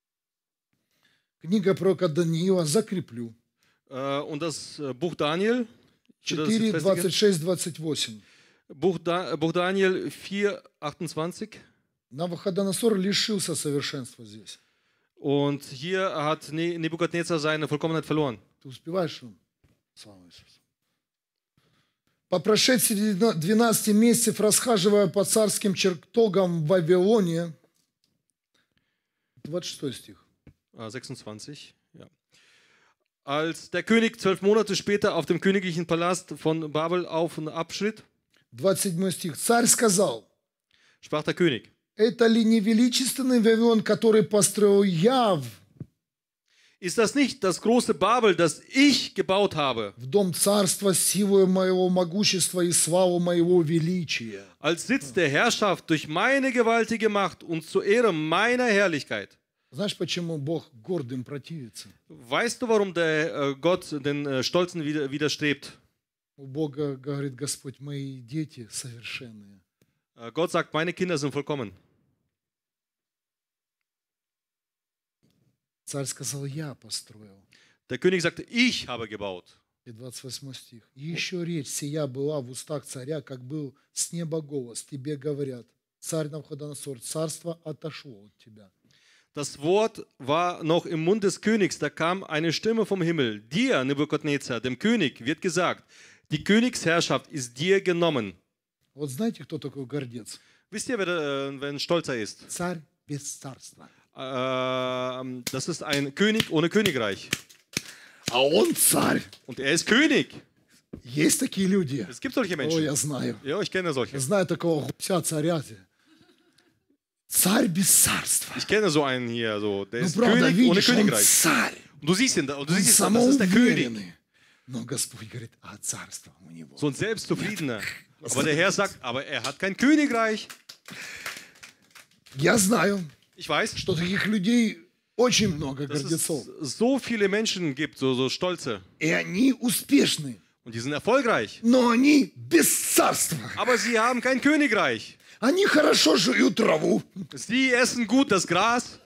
A: Книга пророка Даниила закреплю.
B: Äh, und das äh, Buch Daniel, ich will das
A: четыре,
B: jetzt
A: двадцать
B: festigen.
A: шесть, двадцать восемь.
B: Buch, da, Buch Daniel vier, achtundzwanzig.
A: Навуходоносор лишился совершенства здесь.
B: Und hier hat Ne- Nebukadnezar seine Vollkommenheit verloren.
A: Ты успеваешь? Ром? Слава Иисусу. По прошествии двенадцати месяцев, расхаживая по царским чертогам в Вавилоне, двадцать шестой стих.
B: Ah, sechsundzwanzig, ja. Als der König zwölf Monate später auf dem königlichen Palast von Babel auf und abschritt,
A: двадцать седьмой стих. Царь сказал,
B: sprach der König:
A: это ли не величественный Вавилон, который построил я в,
B: Ist das nicht das große Babel, das ich gebaut habe,
A: в дом царства силою моего могущества и славу моего величия?
B: als Sitz der Herrschaft durch meine gewaltige Macht und zur Ehre meiner Herrlichkeit?
A: Знаешь, почему Бог гордым противится?
B: Weißt du, warum der äh, Gott den äh, Stolzen wider, widerstrebt?
A: У Бога, говорит Господь, мои дети совершенные.
B: Äh, Gott sagt, meine Kinder sind vollkommen.
A: Царь сказал, я построил.
B: Der König sagte, ich habe gebaut.
A: И двадцать восьмой стих. И еще речь сия была в устах царя, как был с неба голос. Тебе говорят, царь Навуходоносор, царство отошло от тебя.
B: Das Wort war noch im Mund des Königs, da kam eine Stimme vom Himmel. Dir, Nebukadnezar, dem König, wird gesagt, die Königsherrschaft ist dir genommen.
A: Вот знаете, кто такой гордец?
B: Wisst ihr, wer, äh, wer ein Stolzer ist?
A: Царь без царства.
B: Äh, das ist ein König ohne Königreich.
A: А он царь.
B: Und er ist König.
A: Есть такие люди?
B: Es gibt solche
A: О,
B: Menschen.
A: я знаю.
B: Ja, ich kenne solche.
A: Я знаю такого гуся царя. Царь без царства.
B: Ich kenne so einen hier, so. Der
A: Ну,
B: ist
A: правда,
B: König ohne
A: видишь, он
B: Königreich.
A: царь.
B: Und du siehst ihn, da- und du
A: Он
B: siehst, das ist der König.
A: самоуверенный. Но Господь говорит, а царство у него.
B: So ein Selbstzufriedener. Aber der Herr sagt, aber er hat kein Königreich.
A: Я знаю,
B: Ich weiß,
A: что таких людей очень много
B: dass es
A: гордецов.
B: so viele Menschen gibt, so, so Stolze.
A: И они успешны.
B: Und die sind erfolgreich.
A: Но они без царства.
B: Aber sie haben kein Königreich.
A: Они хорошо жуют траву.
B: Sie essen gut das Gras,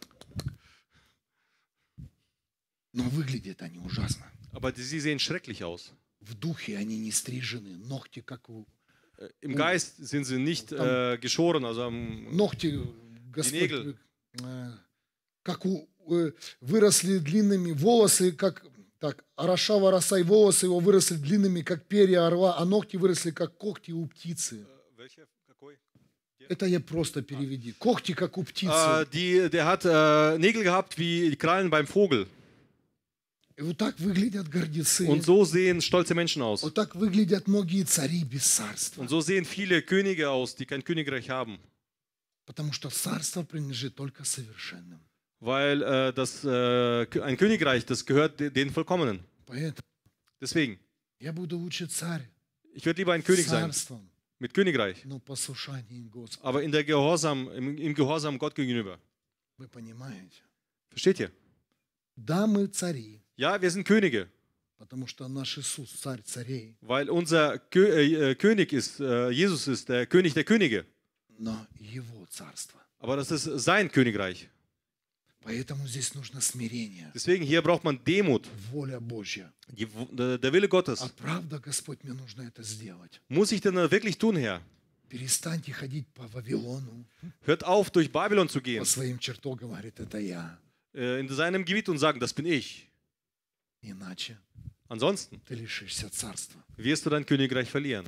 A: Но выглядят они ужасно.
B: aber die, sie sehen schrecklich aus.
A: В духе они не стрижены. Ногти как у...
B: Äh, Im Geist sind sie nicht äh, geschoren, also am,
A: Ногти, Господь,
B: Негель.
A: э, как у... э, выросли длинными волосы, как... Так, Арашава Расай, волосы его выросли длинными, как перья орла, а ногти выросли, как когти у птицы.
B: Welcher? Какой?
A: Это я просто переведи. Когти, как у птицы.
B: Äh, die, der hat äh, Nägel gehabt wie die Krallen beim Vogel.
A: И вот так выглядят гордецы.
B: Und so sehen stolze Menschen aus.
A: Вот так выглядят многие цари без царства.
B: Und so sehen viele Könige aus, die kein Königreich haben.
A: Потому что царство принадлежит только совершенным.
B: Weil äh, das, äh, ein Königreich, das gehört den Vollkommenen.
A: Поэтому
B: Deswegen,
A: я буду лучше царь
B: ich werde lieber ein König
A: с
B: sein,
A: царством,
B: mit Königreich,
A: но послушанием Господу.
B: aber in der Gehorsam, im, im Gehorsam Gott gegenüber.
A: Вы понимаете?
B: Versteht ihr?
A: Да, мы цари,
B: Ja, wir sind Könige,
A: потому что наш Иисус царь царей,
B: weil unser Kö äh, äh, König ist, äh, Jesus ist der König der Könige.
A: но Его царство.
B: Aber das ist sein Königreich.
A: Поэтому здесь нужно смирение,
B: Deswegen hier braucht man Demut,
A: воля Божья.
B: die, der, der Wille
A: А
B: Gottes.
A: правда, Господь, мне нужно это сделать.
B: Muss ich denn wirklich tun, Herr?
A: Перестаньте ходить по Вавилону,
B: Hört auf, durch Babylon zu
A: по
B: gehen,
A: своим чертогам, говорит, это я.
B: äh, in seinem Gebiet und sagen, das bin ich.
A: Иначе
B: Ansonsten
A: ты лишишься царства.
B: wirst du dein Königreich verlieren.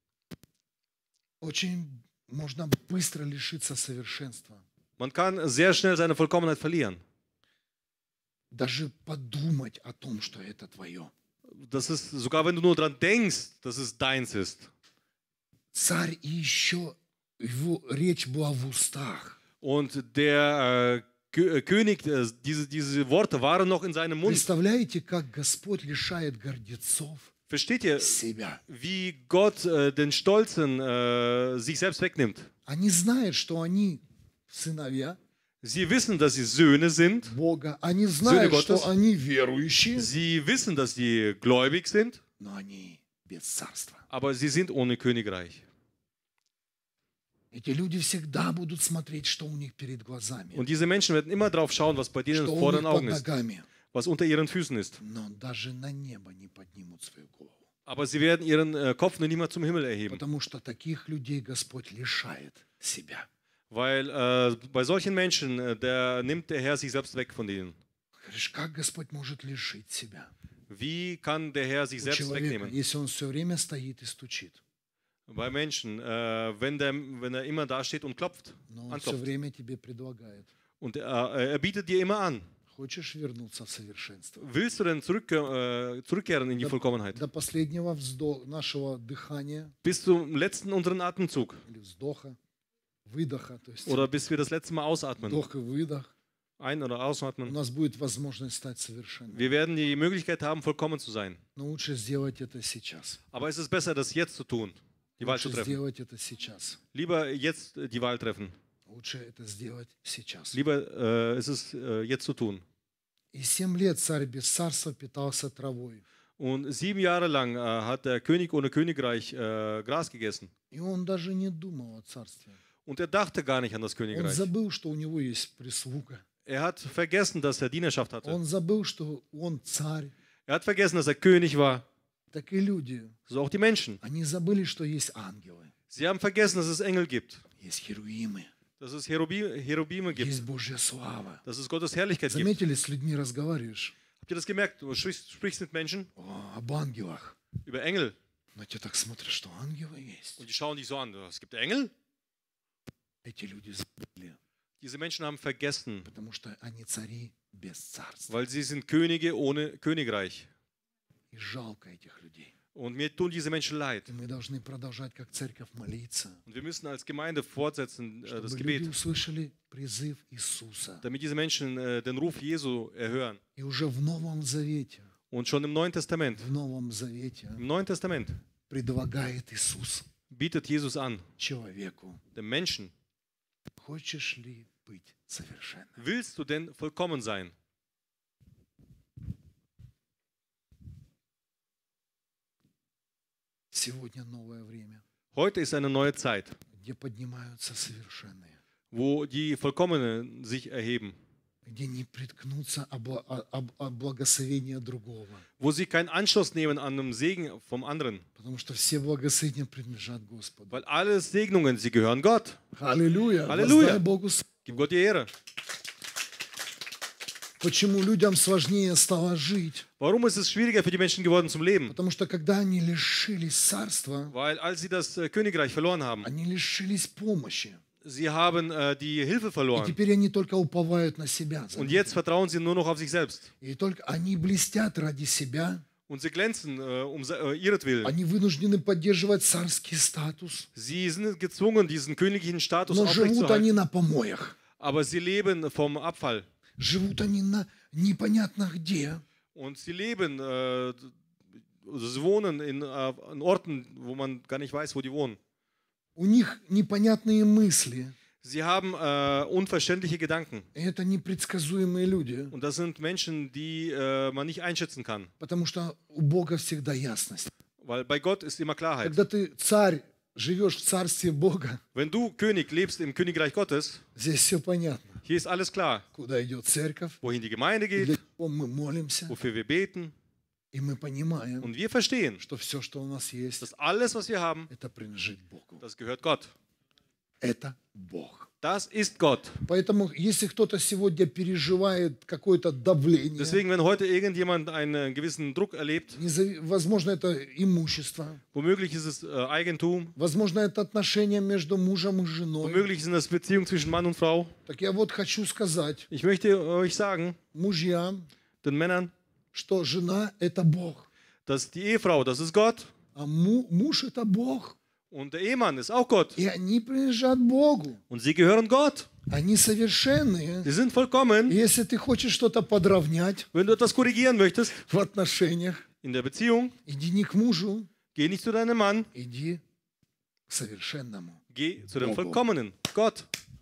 A: Очень можно быстро лишиться совершенства.
B: Man kann sehr schnell seine Vollkommenheit verlieren.
A: Даже подумать о том, что это твое.
B: Das ist, sogar wenn du nur daran denkst, dass es deins ist.
A: Царь и еще его речь была в устах.
B: Und der äh, Kö- äh, König, äh, diese, diese Worte waren noch in seinem Mund.
A: Представляете, как Господь лишает гордецов
B: Versteht ihr,
A: себя?
B: wie Gott äh, den Stolzen äh, sich selbst wegnimmt?
A: Они знают, что они сыновья
B: Sie wissen, dass sie Söhne sind.
A: Бога. Они знают,
B: Gottes.
A: что они верующие,
B: Sie wissen, dass sie gläubig sind,
A: но они без царства.
B: aber sie sind ohne Königreich.
A: Эти люди всегда будут смотреть, что у них перед глазами,
B: Und diese Menschen werden immer drauf schauen, was bei denen
A: что
B: vor
A: у них
B: den
A: под
B: Augen ist,
A: ногами.
B: was unter ihren Füßen ist.
A: Но даже на небо не поднимут свою голову.
B: Aber sie werden ihren äh, Kopf noch niemals zum Himmel erheben.
A: Потому что таких людей Господь лишает себя.
B: Weil äh, bei solchen Menschen, äh, der nimmt der Herr sich selbst weg von denen.
A: Говоришь, как Господь может лишить себя?
B: Wie kann der Herr sich
A: У
B: selbst
A: человека,
B: wegnehmen?
A: если он все время стоит и стучит,
B: Bei Menschen, äh, wenn, der, wenn er immer da steht und klopft,
A: но он все
B: anklopft.
A: время тебе предлагает.
B: Und er, äh, er bietet dir immer an.
A: Хочешь вернуться в совершенство?
B: Willst du denn zurück, äh, zurückkehren in die
A: До,
B: Vollkommenheit?
A: до последнего вздо- нашего дыхания
B: Bis zum letzten unseren Atemzug.
A: или вздоха, выдоха, то есть
B: Oder bis wir das letzte Mal ausatmen.
A: вдох и выдох,
B: Ein- oder
A: у
B: ausatmen.
A: нас будет возможность стать совершенным.
B: Wir werden die Möglichkeit haben, vollkommen zu sein.
A: Но лучше сделать это сейчас.
B: Aber es ist besser, das jetzt zu tun, die Wahl
A: Лучше
B: zu treffen.
A: сделать это сейчас.
B: Lieber jetzt äh, die Wahl treffen.
A: Лучше это сделать сейчас.
B: Lieber äh, ist es äh, jetzt zu tun.
A: И семь лет царь без царства питался травой.
B: Und sieben Jahre lang äh, hat der König ohne Königreich äh, Gras gegessen.
A: И он даже не думал о царстве.
B: Und er dachte gar nicht an das
A: Он
B: Königreich.
A: забыл, что у него есть прислуга.
B: Er hat vergessen, dass er Dienerschaft hatte.
A: Он забыл, что он царь.
B: Er hat vergessen, dass er König war.
A: Так и люди.
B: So auch die Menschen.
A: Они забыли, что есть ангелы,
B: Sie haben vergessen, dass es Engel gibt.
A: есть херувимы,
B: Dass es Cherubi- Cherubime gibt.
A: есть Божья слава.
B: Dass es Gottes Herrlichkeit gibt.
A: Заметили, с людьми разговариваешь
B: Habt ihr das gemerkt? Du sprichst, sprichst mit Menschen
A: о, об ангелах.
B: über Engel.
A: Но те так смотрят, что ангелы есть.
B: Und die schauen dich so an. Es gibt Engel?
A: Эти люди забыли,
B: Diese Menschen haben vergessen,
A: потому что они цари без царства.
B: weil sie sind Könige ohne Königreich.
A: И жалко этих людей.
B: Und mir tun diese Menschen leid.
A: И мы должны продолжать, как церковь, молиться,
B: Und wir müssen als Gemeinde fortsetzen äh, das
A: чтобы люди
B: Gebet,
A: услышали призыв Иисуса.
B: damit diese Menschen äh, den Ruf Jesu erhören.
A: И уже в Новом Завете,
B: Und schon im Neuen Testament,
A: в Новом Завете
B: im Neuen Testament
A: предлагает Иисус
B: bietet Jesus an,
A: человеку:
B: dem Menschen,
A: хочешь ли быть совершенным?
B: willst du denn vollkommen sein?
A: Сегодня новое время,
B: Heute ist eine neue Zeit,
A: где поднимаются совершенные,
B: wo die Vollkommenen sich erheben,
A: где не приткнутся обла- о- об- о благословения другого,
B: wo sie keinen Anschluss nehmen an den Segen vom anderen,
A: потому что все благословения принадлежат Господу.
B: weil alle Segnungen, sie gehören Gott.
A: Аллилуйя!
B: Аллилуйя!
A: Воздай Богу славу.
B: Gib Gott die Ehre.
A: Почему людям сложнее стало жить?
B: Warum ist es schwieriger für die Menschen geworden zum Leben?
A: Потому что когда они lишились царства,
B: Weil als sie das äh, Königreich verloren haben,
A: они лишились помощи.
B: sie haben äh, die Hilfe
A: И
B: verloren.
A: теперь они только уповают на себя.
B: Und jetzt vertrauen sie nur noch auf sich selbst.
A: И только они блестят ради себя.
B: Und sie glänzen äh, um se- äh, ihretwillen.
A: Они вынуждены поддерживать царский статус.
B: Sie sind gezwungen, diesen königlichen Status
A: Но живут они
B: aufrechtzuerhalten.
A: на помоях.
B: Aber sie leben vom Abfall.
A: Живут они на непонятно где.
B: Und sie leben, äh, sie wohnen in, äh, an Orten, wo man gar nicht weiß, wo die wohnen.
A: У них непонятные мысли.
B: Sie haben äh, unverständliche Gedanken.
A: И это непредсказуемые люди.
B: Und das sind Menschen, die äh, man nicht einschätzen kann.
A: Потому что у Бога всегда ясность.
B: Weil bei Gott ist immer Klarheit.
A: Когда ты царь, живешь в царстве Бога,
B: Wenn du König lebst im Königreich Gottes,
A: здесь все понятно.
B: hier ist alles klar.
A: Куда идет церковь,
B: Wohin die Gemeinde
A: для
B: geht,
A: чего мы молимся.
B: wofür wir beten.
A: И мы понимаем,
B: Und wir verstehen,
A: что все, что у нас есть,
B: dass alles, was wir haben,
A: это принадлежит Богу.
B: das gehört Gott.
A: Это Бог.
B: Das ist Gott.
A: Поэтому, если кто-то сегодня переживает какое-то давление,
B: Deswegen, wenn heute irgendjemand einen gewissen Druck erlebt,
A: незави- возможно, это имущество,
B: womöglich ist es äh, Eigentum,
A: возможно, это отношения между мужем и женой,
B: womöglich sind das Beziehungen zwischen Mann und Frau.
A: так я вот хочу сказать
B: Ich möchte euch sagen,
A: мужьям,
B: den Männern,
A: что жена – это Бог,
B: dass die Ehefrau, das ist Gott,
A: а му- муж – это Бог.
B: und der Ehemann ist auch Gott.
A: И они принадлежат Богу.
B: Und sie gehören Gott.
A: Они совершенные.
B: Sie sind vollkommen.
A: И если ты хочешь что-то подровнять
B: Wenn du etwas korrigieren möchtest
A: в отношениях,
B: in der Beziehung,
A: иди не к мужу,
B: geh nicht zu deinem Mann,
A: иди к совершенному.
B: geh zu dem
A: Bogo.
B: Vollkommenen, Gott.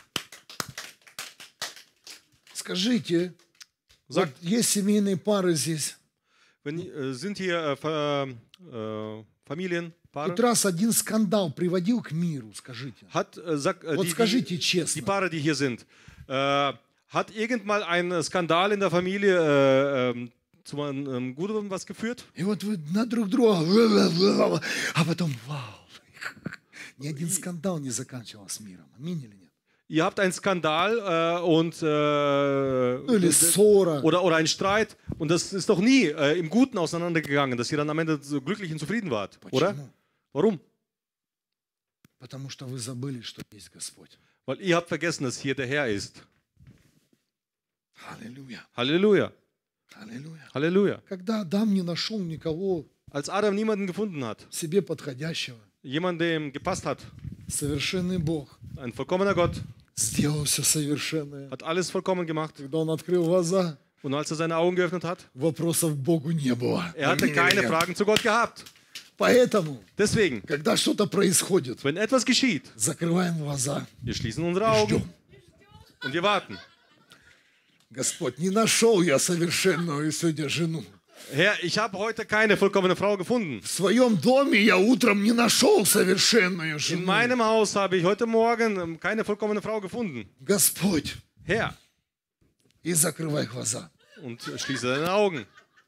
A: Скажите,
B: Sag,
A: вот есть семейные пары здесь.
B: wenn, äh, sind hier äh, Fa- äh, Familien, Paare?
A: Хоть раз один скандал приводил к миру, скажите.
B: Hat, äh, sag, äh,
A: Вот
B: die,
A: скажите
B: die, die
A: честно.
B: Paare, die hier sind, äh, hat irgendwann ein Skandal in der Familie äh, ähm, zu einem ähm, Guten was geführt?
A: И вот вы на друг друга, а потом вау. Ни один скандал не заканчивался миром. Аминь или нет?
B: Ihr habt einen Skandal äh, und äh,
A: Или ссора.
B: oder, oder einen Streit und das ist doch nie äh, im Guten auseinandergegangen, dass ihr dann am Ende so glücklich und zufrieden wart, oder?
A: Почему?
B: Warum?
A: Потому что вы забыли, что есть Господь.
B: Weil ihr habt vergessen, dass hier der Herr ist.
A: Аллилуйя.
B: Halleluja.
A: Аллилуйя.
B: Halleluja.
A: Когда Адам не нашел никого
B: Als Adam niemanden gefunden hat,
A: себе подходящего,
B: jemand, der ihm gepasst hat,
A: совершенный Бог
B: ein vollkommener Gott,
A: сделал все совершенное.
B: hat alles vollkommen gemacht.
A: Когда он открыл глаза,
B: Und als er seine Augen geöffnet hat,
A: вопросов к Богу не было.
B: er hatte
A: Аминь или
B: keine
A: нет?
B: Fragen zu Gott gehabt.
A: Поэтому,
B: Deswegen,
A: когда что-то происходит,
B: wenn etwas geschieht,
A: закрываем глаза
B: wir schließen unsere
A: и
B: Augen
A: ждем.
B: und wir warten.
A: Господь, не нашел я совершенную сегодня жену.
B: Herr, ich habe heute keine vollkommene Frau gefunden.
A: В своем доме я утром не нашел совершенную
B: In
A: жену.
B: meinem Haus habe ich heute Morgen ähm, keine vollkommene Frau gefunden.
A: Господь,
B: Herr,
A: и закрывай глаза.
B: und schließe deine Augen.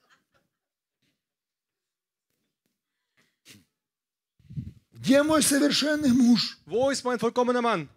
A: Где мой совершенный муж?
B: Wo ist mein vollkommener Mann?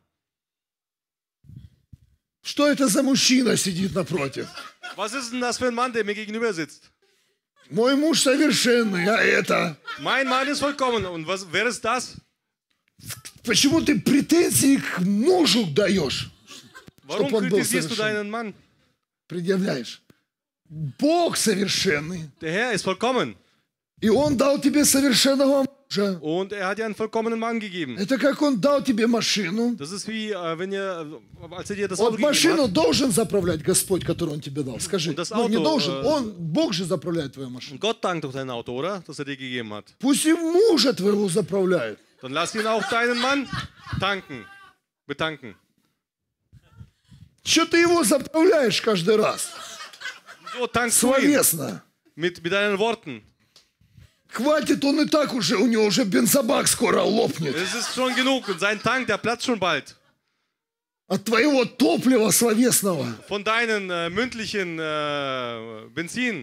A: Что это за мужчина сидит напротив?
B: Was ist denn das für ein Mann, der mir gegenüber sitzt?
A: Мой муж совершенный, а это?
B: Mein Mann ist vollkommen. Und was, wer ist das?
A: Почему ты претензии к мужу даешь?
B: Warum
A: Чтоб он был
B: kritisierst du
A: совершенный.
B: deinen Mann?
A: Предъявляешь. Бог совершенный.
B: Der Herr ist vollkommen.
A: И Он дал тебе совершенного мужа.
B: Und er hat dir einen vollkommenen Mann gegeben.
A: Это как Он дал тебе машину.
B: Das ist wie, äh, wenn ihr, äh, als er dir das
A: Вот
B: Auto gegeben
A: машину
B: hat.
A: должен заправлять Господь, который Он тебе дал. Скажи.
B: Und das
A: Ну, не
B: Auto,
A: должен.
B: äh,
A: Он, Бог же заправляет твою машину.
B: Und Gott dankt doch dein Auto, oder? Das er dir gegeben hat.
A: Пусть и мужа твоего заправляет.
B: Dann lass ihn auch deinen Mann tanken, betanken.
A: Что ты его заправляешь каждый раз?
B: So tankst du ihn
A: Словесно.
B: mit, mit deinen Worten.
A: Хватит, он и так уже, у него уже бензобак скоро лопнет.
B: Es ist schon genug. Und sein Tank, der platzt schon bald.
A: От твоего топлива словесного.
B: Von deinen äh, mündlichen äh, Benzin.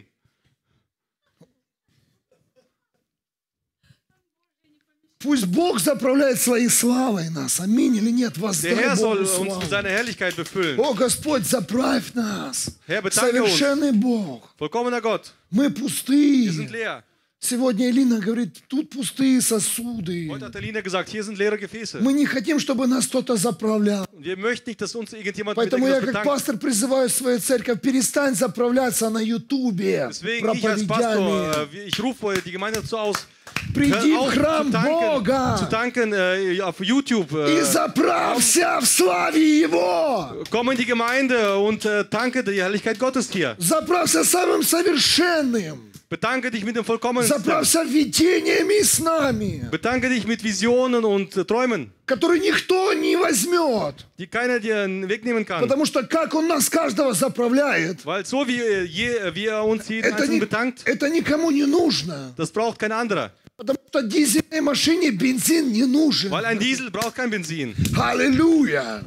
A: Пусть Бог заправляет своей славой нас. Аминь или нет?
B: Der Herr
A: Воздай
B: soll
A: Богу
B: uns mit
A: славу.
B: seiner Herrlichkeit befüllen.
A: О, Господь, заправь нас.
B: Herr, bedanke uns.
A: Совершенный Бог.
B: Vollkommener Gott.
A: Мы
B: Wir sind
A: пустые.
B: leer.
A: Сегодня Элина говорит, тут пустые сосуды.
B: Heute hat Alina gesagt, hier sind leere Gefäße.
A: Мы не хотим, чтобы нас кто-то заправлял.
B: Und wir möchten nicht, dass uns irgendjemand mit
A: Поэтому я
B: irgendwas
A: как
B: bedankt.
A: пастор призываю свою церковь, перестань заправляться на Ютубе
B: Deswegen ich als Pastor,
A: проповедями.
B: äh, ich rufe die Gemeinde dazu aus,
A: Приди
B: hör
A: в
B: auf
A: храм
B: zu danken, zu
A: Бога
B: danken äh, auf YouTube.
A: и
B: Äh,
A: заправься в славе Его.
B: komm in die Gemeinde und äh, danke die Herrlichkeit Gottes hier.
A: Заправься самым совершенным.
B: Bedanke dich mit dem Vollkommensten.
A: Заправься видениями и снами,
B: Bedanke dich mit Visionen und äh, Träumen,
A: которые никто не возьмет.
B: die keiner dir wegnehmen kann.
A: Потому что как Он нас каждого заправляет,
B: Weil so wie, äh, je, wie er uns jeden
A: это,
B: Einzelnen
A: ни-
B: bedankt,
A: это никому не нужно.
B: das braucht kein anderer.
A: Потому что дизельной машине бензин не нужен.
B: Weil ein Diesel braucht kein Benzin.
A: Аллилуйя!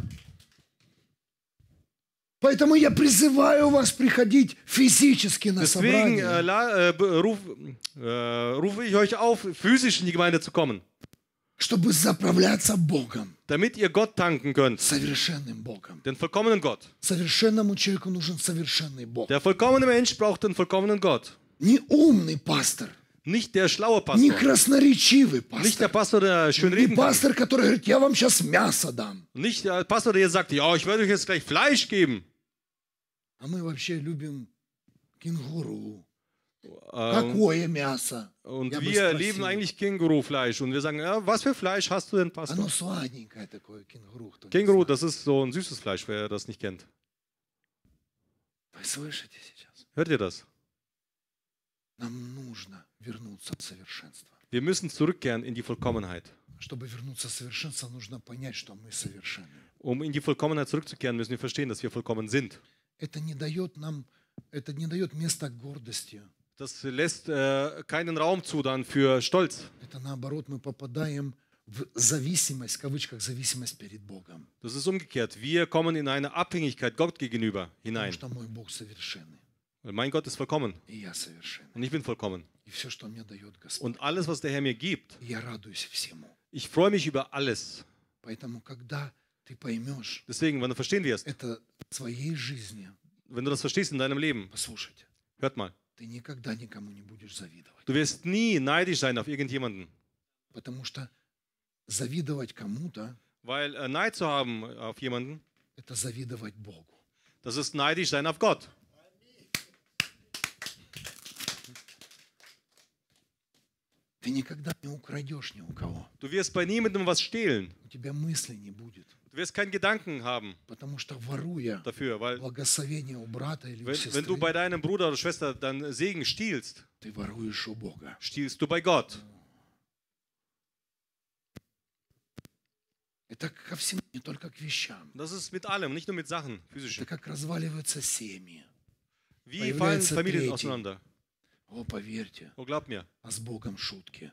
A: Поэтому я призываю вас приходить физически на
B: Deswegen äh,
A: собрание,
B: la, äh, be- ruf, äh, rufe ich euch auf, physisch in die Gemeinde zu kommen,
A: чтобы заправляться Богом,
B: damit ihr Gott danken könnt,
A: совершенным Богом.
B: den vollkommenen Gott.
A: Совершенному человеку нужен совершенный Бог.
B: Der vollkommene Mensch braucht den vollkommenen Gott.
A: Не умный пастор,
B: Nicht der schlaue
A: не
B: Pastor,
A: красноречивый
B: nicht der
A: пастор,
B: Pastor, der schön
A: не
B: reden kann,
A: пастор, который говорит, я вам сейчас мясо дам.
B: nicht der Pastor, der jetzt sagt, ja, ich werde euch jetzt gleich Fleisch geben.
A: А мы вообще любим кенгуру.
B: Äh,
A: Какое мясо?
B: und
A: Я бы
B: wir
A: спросил.
B: lieben eigentlich Kängurufleisch. Und wir sagen, ja, was für Fleisch hast du denn, Pastor?
A: Оно сладенькое такое, кенгуру. кто не
B: Känguru,
A: знает.
B: das ist so ein süßes Fleisch, wer das nicht kennt.
A: Вы слышите сейчас?
B: Hört ihr das?
A: Нам нужно вернуться в совершенство.
B: Wir müssen zurückkehren in die Vollkommenheit.
A: Чтобы вернуться в совершенство, нужно понять, что мы совершенны.
B: Um in die Vollkommenheit zurückzukehren, müssen wir verstehen, dass wir vollkommen sind.
A: Это не дает нам, это не дает места гордости.
B: Das lässt äh, keinen Raum zu dann für Stolz.
A: Это наоборот, мы попадаем в зависимость, в кавычках, зависимость перед Богом.
B: Das ist umgekehrt. Wir kommen in eine Abhängigkeit Gott gegenüber
A: Потому
B: hinein.
A: что мой Бог совершенный,
B: Weil mein Gott ist vollkommen
A: и я совершенный.
B: und ich bin vollkommen.
A: И все, что мне дает Господь,
B: Und alles, was der Herr mir gibt,
A: я радуюсь всему.
B: ich freue mich über alles.
A: Поэтому, когда ты поймешь
B: Deswegen, wenn du verstehen wirst,
A: это в своей жизни,
B: wenn du das verstehst in deinem Leben,
A: послушайте,
B: hört mal,
A: ты никогда никому не будешь завидовать.
B: du wirst nie neidisch sein auf irgendjemanden.
A: Потому что завидовать кому-то,
B: Weil äh, Neid zu haben auf jemanden,
A: это завидовать Богу.
B: das ist neidisch sein auf Gott.
A: Ты никогда не украдешь ни у кого.
B: Du wirst bei niemandem was stehlen.
A: У тебя мысли не будет.
B: Du wirst keinen Gedanken haben
A: Потому что воруя
B: dafür, weil
A: благословение у брата или у
B: wenn, wenn du
A: сестры,
B: bei deinem Bruder oder Schwester deinen Segen stiehlst,
A: ты воруешь у Бога.
B: stiehlst du bei Gott.
A: Это ко всему, не только к вещам.
B: Das ist mit allem, nicht nur mit Sachen, physischen.
A: Это как разваливаются семьи.
B: Wie fallen
A: Появляется
B: Familien
A: третий.
B: auseinander?
A: О, поверьте,
B: Oh, glaub mir,
A: а с Богом шутки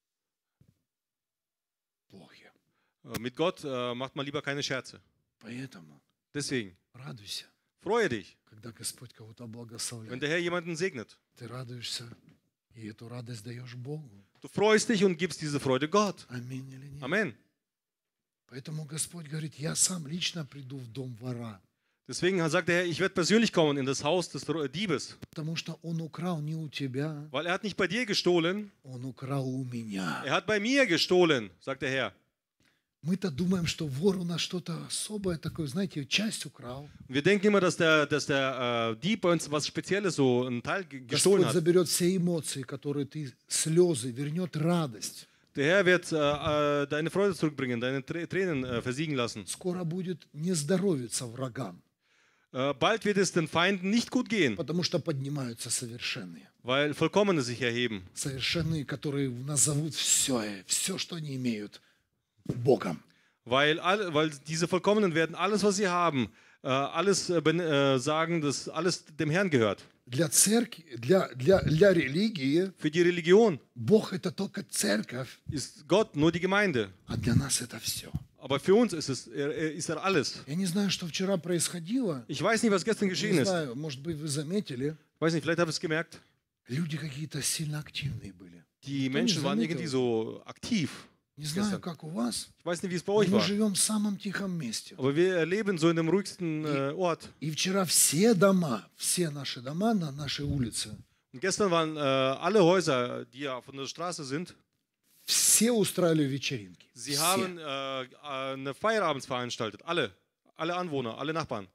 A: плохи.
B: äh, mit Gott äh, macht man lieber keine Scherze.
A: Поэтому
B: Deswegen,
A: радуйся,
B: freue dich,
A: когда Господь кого-то
B: wenn
A: благословляет.
B: der Herr jemanden segnet.
A: Ты радуешься, и эту радость даешь Богу.
B: Du freust dich und gibst diese Freude Gott.
A: Аминь или нет?
B: Amen.
A: Поэтому Господь говорит, я сам лично приду в дом вора.
B: Deswegen sagt der Herr, ich werde persönlich kommen in das Haus des Diebes.
A: Потому что он украл не у тебя,
B: Weil er hat nicht bei dir gestohlen,
A: он украл у меня.
B: er hat bei mir gestohlen, sagt der Herr.
A: Мы-то думаем, что вор у нас что-то особое такое, знаете, часть украл.
B: Wir denken immer, dass der, dass der äh, Dieb bei uns was Spezielles, so einen Teil ge- gestohlen
A: Господь
B: hat.
A: заберет все эмоции, которые ты, слезы, вернет радость.
B: Der Herr wird äh, äh, deine Freude zurückbringen, deine Trä- Tränen äh, versiegen lassen.
A: Скоро будет не здоровиться врагам,
B: Äh, bald wird es den Feinden nicht gut gehen,
A: потому что поднимаются совершенные.
B: weil Vollkommene sich erheben.
A: Совершенные, которые назовут все, все, что они имеют, Богом.
B: Weil, all, weil diese Vollkommenen werden alles, was sie haben, äh, alles äh, ben- äh, sagen, dass alles dem Herrn gehört.
A: Для церкви, для, для, для религии
B: Für die Religion
A: Бог это только церковь,
B: ist Gott nur die Gemeinde.
A: а для нас это все.
B: Aber für uns ist, es, er, er- ist er alles.
A: Я не знаю, что вчера происходило.
B: Ich weiß nicht, was gestern geschehen
A: Не
B: ist.
A: знаю, может быть, вы заметили.
B: Ich weiß nicht, vielleicht habt ihr es gemerkt.
A: Люди какие-то сильно активные были.
B: Die
A: Кто не
B: Menschen waren
A: заметил?
B: irgendwie so aktiv.
A: Не знаю,
B: Gestern.
A: как у вас,
B: Ich weiß nicht, wie es bei
A: но
B: euch
A: мы
B: war.
A: живем в самом тихом месте.
B: Aber wir leben so in dem ruhigsten äh, Ort.
A: И вчера все дома, все наши дома на нашей улице,
B: Und gestern waren äh, alle Häuser, die ja von der Straße sind,
A: все устраивали вечеринки.
B: sie
A: Все.
B: haben äh, äh, eine Feierabends veranstaltet. Alle. Alle Anwohner, alle Nachbarn.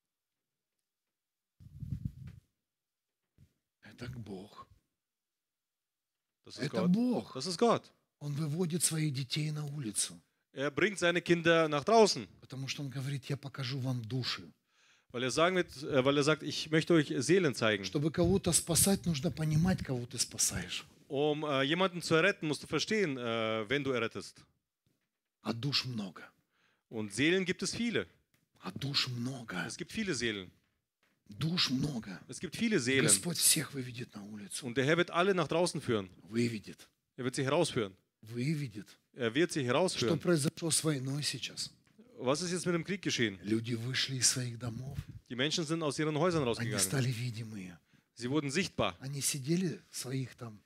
A: Это Бог.
B: Das ist
A: Это
B: Gott.
A: Бог.
B: Das ist Gott.
A: Он выводит своих детей на улицу,
B: Er bringt seine Kinder nach draußen,
A: потому что Он говорит, я покажу вам души.
B: weil er, sagen wird, äh, weil er sagt, ich möchte euch Seelen zeigen.
A: Чтобы кого-то спасать, нужно понимать, кого ты спасаешь.
B: Um äh, jemanden zu erretten, musst du verstehen, äh, wenn du errettest.
A: А душ много.
B: Und Seelen gibt es viele.
A: А душ много.
B: Es gibt viele Seelen.
A: Душ много.
B: Es gibt viele Seelen.
A: Господь всех выведет на улицу.
B: Und der Herr wird alle nach draußen führen.
A: Выведет.
B: Er wird sie herausführen.
A: Выведет.
B: Er wird sie
A: Что
B: herausführen.
A: произошло с войной сейчас?
B: Was ist jetzt mit dem Krieg geschehen?
A: Люди вышли из своих домов.
B: Die Menschen sind aus ihren Häusern
A: Они
B: rausgegangen.
A: стали видимые.
B: Sie wurden sichtbar.
A: Они сидели в своих там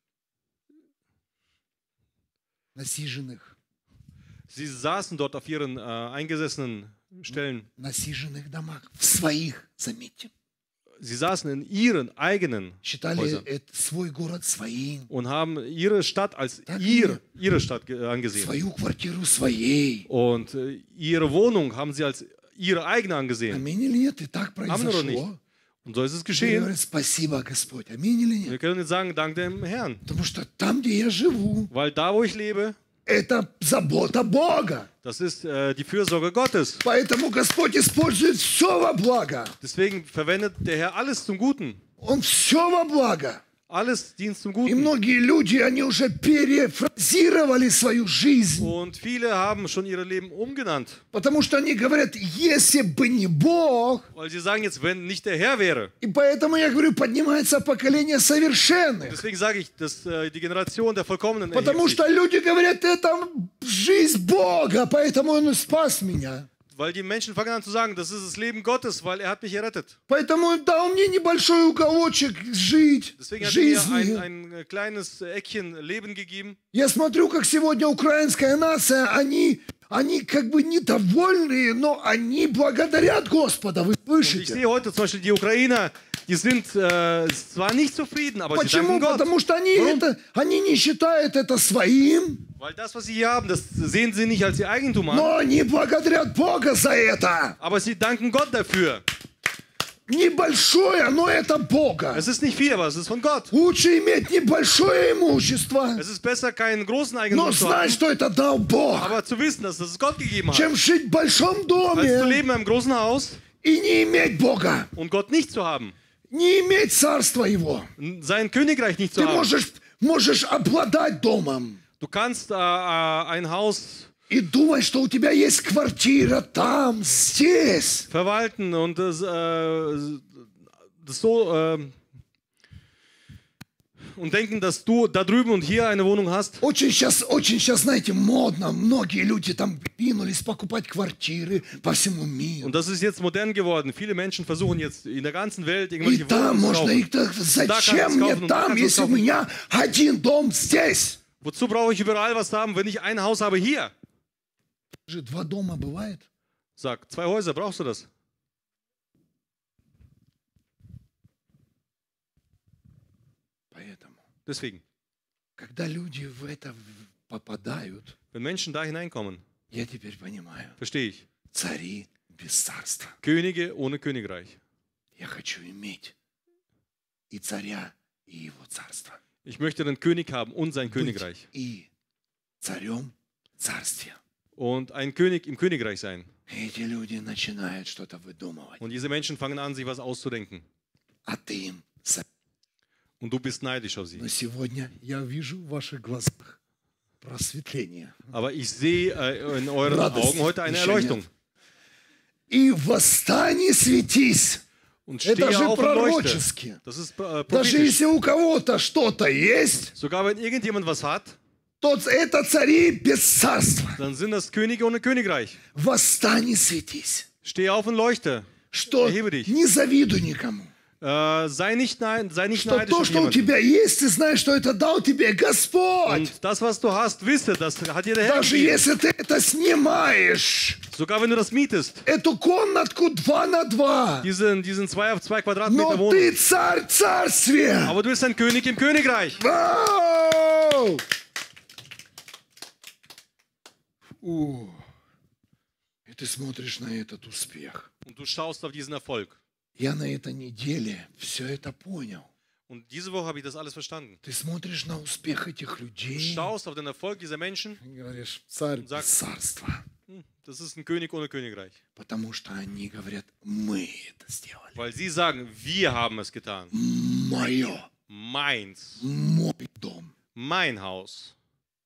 A: насиженных,
B: Sie saßen dort auf ihren äh, eingesessenen Stellen.
A: насиженных домах. В своих, заметьте.
B: Sie saßen in ihren eigenen
A: Считали
B: Häusern
A: это, свой город своим.
B: und haben ihre Stadt als
A: Так
B: ihr,
A: и-
B: ihre Stadt ge- angesehen.
A: Свою квартиру своей.
B: Und äh, ihre Wohnung haben sie als ihre eigene angesehen.
A: Аминь или нет? И так
B: Haben wir doch nicht.
A: произошло.
B: Und so ist es
A: И
B: geschehen.
A: говорят, спасибо, Господь. Аминь или нет?
B: Wir können jetzt sagen, dank dem Herrn.
A: Потому что там, где я живу,
B: Weil da, wo ich lebe,
A: это забота Бога.
B: das ist äh, die Fürsorge Gottes.
A: Поэтому Господь использует все во благо.
B: Deswegen verwendet der Herr alles zum Guten.
A: Он все во благо.
B: Alles dient zum
A: И
B: Guten.
A: многие люди, они уже перефразировали свою жизнь.
B: Und viele haben schon ihre Leben umgenannt.
A: Потому что они говорят, если бы не Бог.
B: Weil sie sagen jetzt, wenn nicht der Herr wäre.
A: И поэтому я говорю, поднимается поколение совершенных.
B: Deswegen sage ich, dass äh, die Generation der Vollkommenen
A: Потому
B: erhebt sich.
A: что люди говорят, это жизнь Бога, поэтому Он и спас меня.
B: Weil die Menschen fangen an zu sagen, das ist das Leben Gottes, weil er hat mich errettet.
A: Поэтому Он дал мне небольшой уголочек жить,
B: Deswegen hat er mir
A: жизни.
B: ein, ein kleines Eckchen Leben gegeben.
A: Я смотрю, как сегодня украинская нация, они, они как бы недовольные, но они благодарят Господа. Вы
B: Und ich
A: слышите?
B: sehe heute zum Beispiel die Ukrainer, die sind äh, zwar nicht zufrieden, aber sie
A: Почему?
B: danken Gott.
A: Потому что они,
B: Warum?
A: это, они не считают это своим,
B: Weil das, was sie hier haben, das sehen sie nicht als ihr Eigentum an.
A: но они благодарят Бога за это.
B: Aber sie danken Gott dafür.
A: Небольшое, но это Бога.
B: Es ist nicht viel, aber es ist von Gott.
A: Лучше иметь небольшое имущество,
B: Es ist besser, keinen großen
A: но
B: Eigentum zu
A: знать,
B: haben,
A: что это дал Бог,
B: aber zu wissen, dass das Gott gegeben hat.
A: чем жить в большом
B: Als zu
A: доме
B: leben in einem großen Haus
A: и не иметь Бога,
B: und Gott nicht zu haben.
A: не иметь царства Его.
B: Sein Königreich nicht zu
A: Ты
B: haben.
A: можешь, можешь обладать домом
B: Du kannst äh, äh, ein Haus
A: и думать, что у тебя есть квартира там, здесь.
B: verwalten und das, äh, das so äh, und denken, dass du da drüben und hier eine Wohnung hast.
A: Очень сейчас, очень сейчас, знаете, модно. Многие люди там кинулись покупать квартиры по всему миру.
B: Und das ist jetzt modern geworden. Viele Menschen versuchen jetzt in der ganzen Welt
A: И
B: irgendwelche
A: там
B: Wohnungen zu
A: можно
B: kaufen.
A: их... так,
B: Да,
A: Зачем
B: kannst
A: мне
B: kaufen und da
A: там,
B: kannst du
A: если у
B: kaufen.
A: меня один дом здесь?
B: Wozu brauche ich überall was haben, wenn ich ein Haus habe hier?
A: Же два дома бывает.
B: Sag, zwei Häuser, brauchst du das?
A: Поэтому,
B: Deswegen,
A: когда люди в это попадают,
B: wenn Menschen da hineinkommen,
A: я теперь понимаю.
B: verstehe ich,
A: Цари без царства.
B: Könige ohne Königreich.
A: Я хочу иметь и царя, и его царство.
B: Ich möchte den König haben und sein
A: Быть
B: Königreich.
A: и царем царствия.
B: Und ein König im Königreich sein.
A: И эти люди начинают что-то выдумывать.
B: Und diese Menschen fangen an, sich was auszudenken.
A: А ты им за-
B: Und du bist neidisch auf sie.
A: Но сегодня я вижу в ваших глазах просветление.
B: Aber ich sehe äh, in euren
A: Радость
B: Augen heute eine
A: еще
B: Erleuchtung.
A: нет. И восстань и светись.
B: Und
A: Это
B: stehe
A: же
B: auf und leuchte.
A: пророчески.
B: Das ist äh,
A: Даже
B: prophetisch.
A: если у кого-то что-то есть,
B: Sogar wenn irgendjemand was hat,
A: то это цари без царства.
B: dann sind das Könige ohne Königreich.
A: Восстань и светись.
B: Steh auf und leuchte.
A: Что
B: Erhebe dich.
A: не завидуй никому.
B: Äh, sei nicht, nein, sei nicht
A: Что
B: neidisch
A: то,
B: auf
A: что у
B: jemanden.
A: тебя есть, ты знаешь, что это дал тебе Господь.
B: Und das, was du hast, wisse, das hat dir der Herr
A: Даже
B: gegeben.
A: если ты это снимаешь,
B: Sogar wenn du das mietest.
A: эту комнатку два на два.
B: Diesen, diesen zwei auf zwei Quadratmeter
A: Но
B: Wohnung.
A: ты царь царствия.
B: Aber du bist ein König im Königreich.
A: Вау! О, и ты смотришь на этот успех.
B: Und du schaust auf diesen Erfolg.
A: Я на этой неделе все это понял.
B: Und diese Woche habe ich das alles verstanden.
A: Ты смотришь на успех этих
B: Du
A: людей
B: schaust auf den Erfolg dieser Menschen.
A: и говоришь, царь без
B: Sag-
A: царства.
B: Hm, das ist ein König ohne Königreich.
A: Потому что они говорят, мы это сделали.
B: Weil sie sagen, wir haben es getan.
A: Мое,
B: Meins.
A: мой дом.
B: Mein Haus.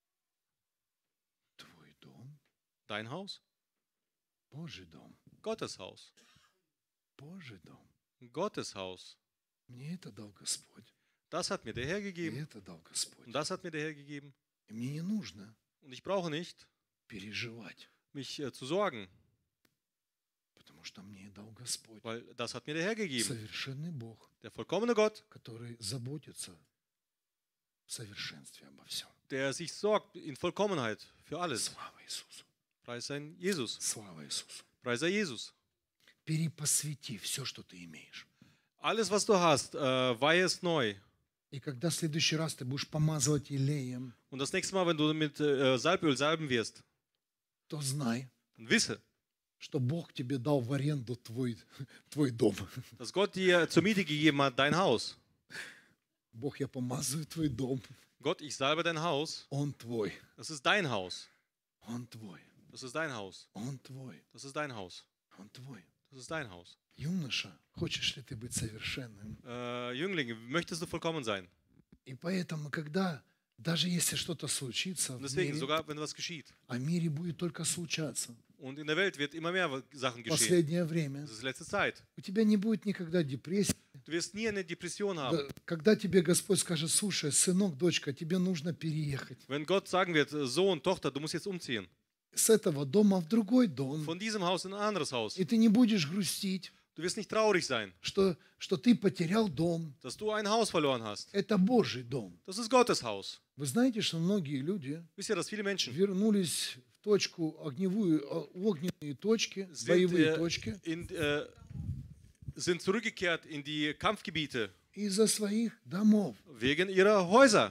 A: Твой дом,
B: Dein Haus?
A: Божий дом,
B: Gottes Haus.
A: Божий дом.
B: Gottes Haus.
A: Мне это дал Господь.
B: Das hat mir der Herr
A: И
B: gegeben.
A: это дал Господь.
B: Und das hat mir der Herr gegeben.
A: И мне не нужно
B: Und ich brauche nicht,
A: переживать,
B: mich äh, zu sorgen,
A: потому что мне дал Господь.
B: weil das hat mir der Herr gegeben.
A: Совершенный Бог,
B: Der vollkommene Gott,
A: который заботится в совершенстве обо всем.
B: der sich sorgt in Vollkommenheit für alles.
A: Слава Иисусу.
B: Preis sei Jesus.
A: Слава Иисусу.
B: Preis sei Jesus.
A: Перепосвяти все, что ты имеешь.
B: Alles, was du hast, äh, weihe es neu.
A: И когда в следующий раз ты будешь помазывать елеем,
B: Und das nächste Mal, wenn du mit äh, Salböl salben wirst,
A: то знай,
B: dann wisse,
A: что Бог тебе дал в аренду твой, твой дом.
B: dass Gott dir zur Miete gegeben hat, dein Haus.
A: Бог, я помазываю твой дом.
B: Gott, ich salbe dein Haus.
A: Он твой.
B: Das ist dein Haus.
A: Он твой.
B: Das ist dein Haus.
A: Он твой.
B: Das ist dein Haus.
A: Он твой.
B: Das ist dein Haus.
A: Юноша, хочешь ли ты быть совершенным?
B: Äh, Jüngling, möchtest du vollkommen sein?
A: И поэтому, когда, даже если что-то случится
B: Und
A: в
B: deswegen,
A: мире,
B: sogar wenn was geschieht.
A: а в мире будет только случаться,
B: Und in der Welt wird immer mehr Sachen
A: в
B: geschehen.
A: последнее время,
B: Das ist letzte Zeit.
A: у тебя не будет никогда депрессии.
B: Du wirst nie eine Depression haben.
A: Да, когда тебе Господь скажет, слушай, сынок, дочка, тебе нужно переехать
B: Wenn Gott sagen wird, Sohn, Tochter, du musst jetzt umziehen.
A: с этого дома в другой дом,
B: Von diesem Haus in ein anderes Haus.
A: и ты не будешь грустить,
B: Du wirst nicht traurig sein,
A: что, что ты потерял дом.
B: dass du ein Haus verloren hast.
A: Это Божий дом.
B: Das ist Gottes Haus.
A: Вы знаете, что многие люди
B: Wisst ihr, dass viele Menschen
A: вернулись в точку огневую, о- огненные точки,
B: sind,
A: боевые
B: äh,
A: точки,
B: in, äh, sind zurückgekehrt in die Kampfgebiete
A: из-за своих домов.
B: wegen ihrer Häuser.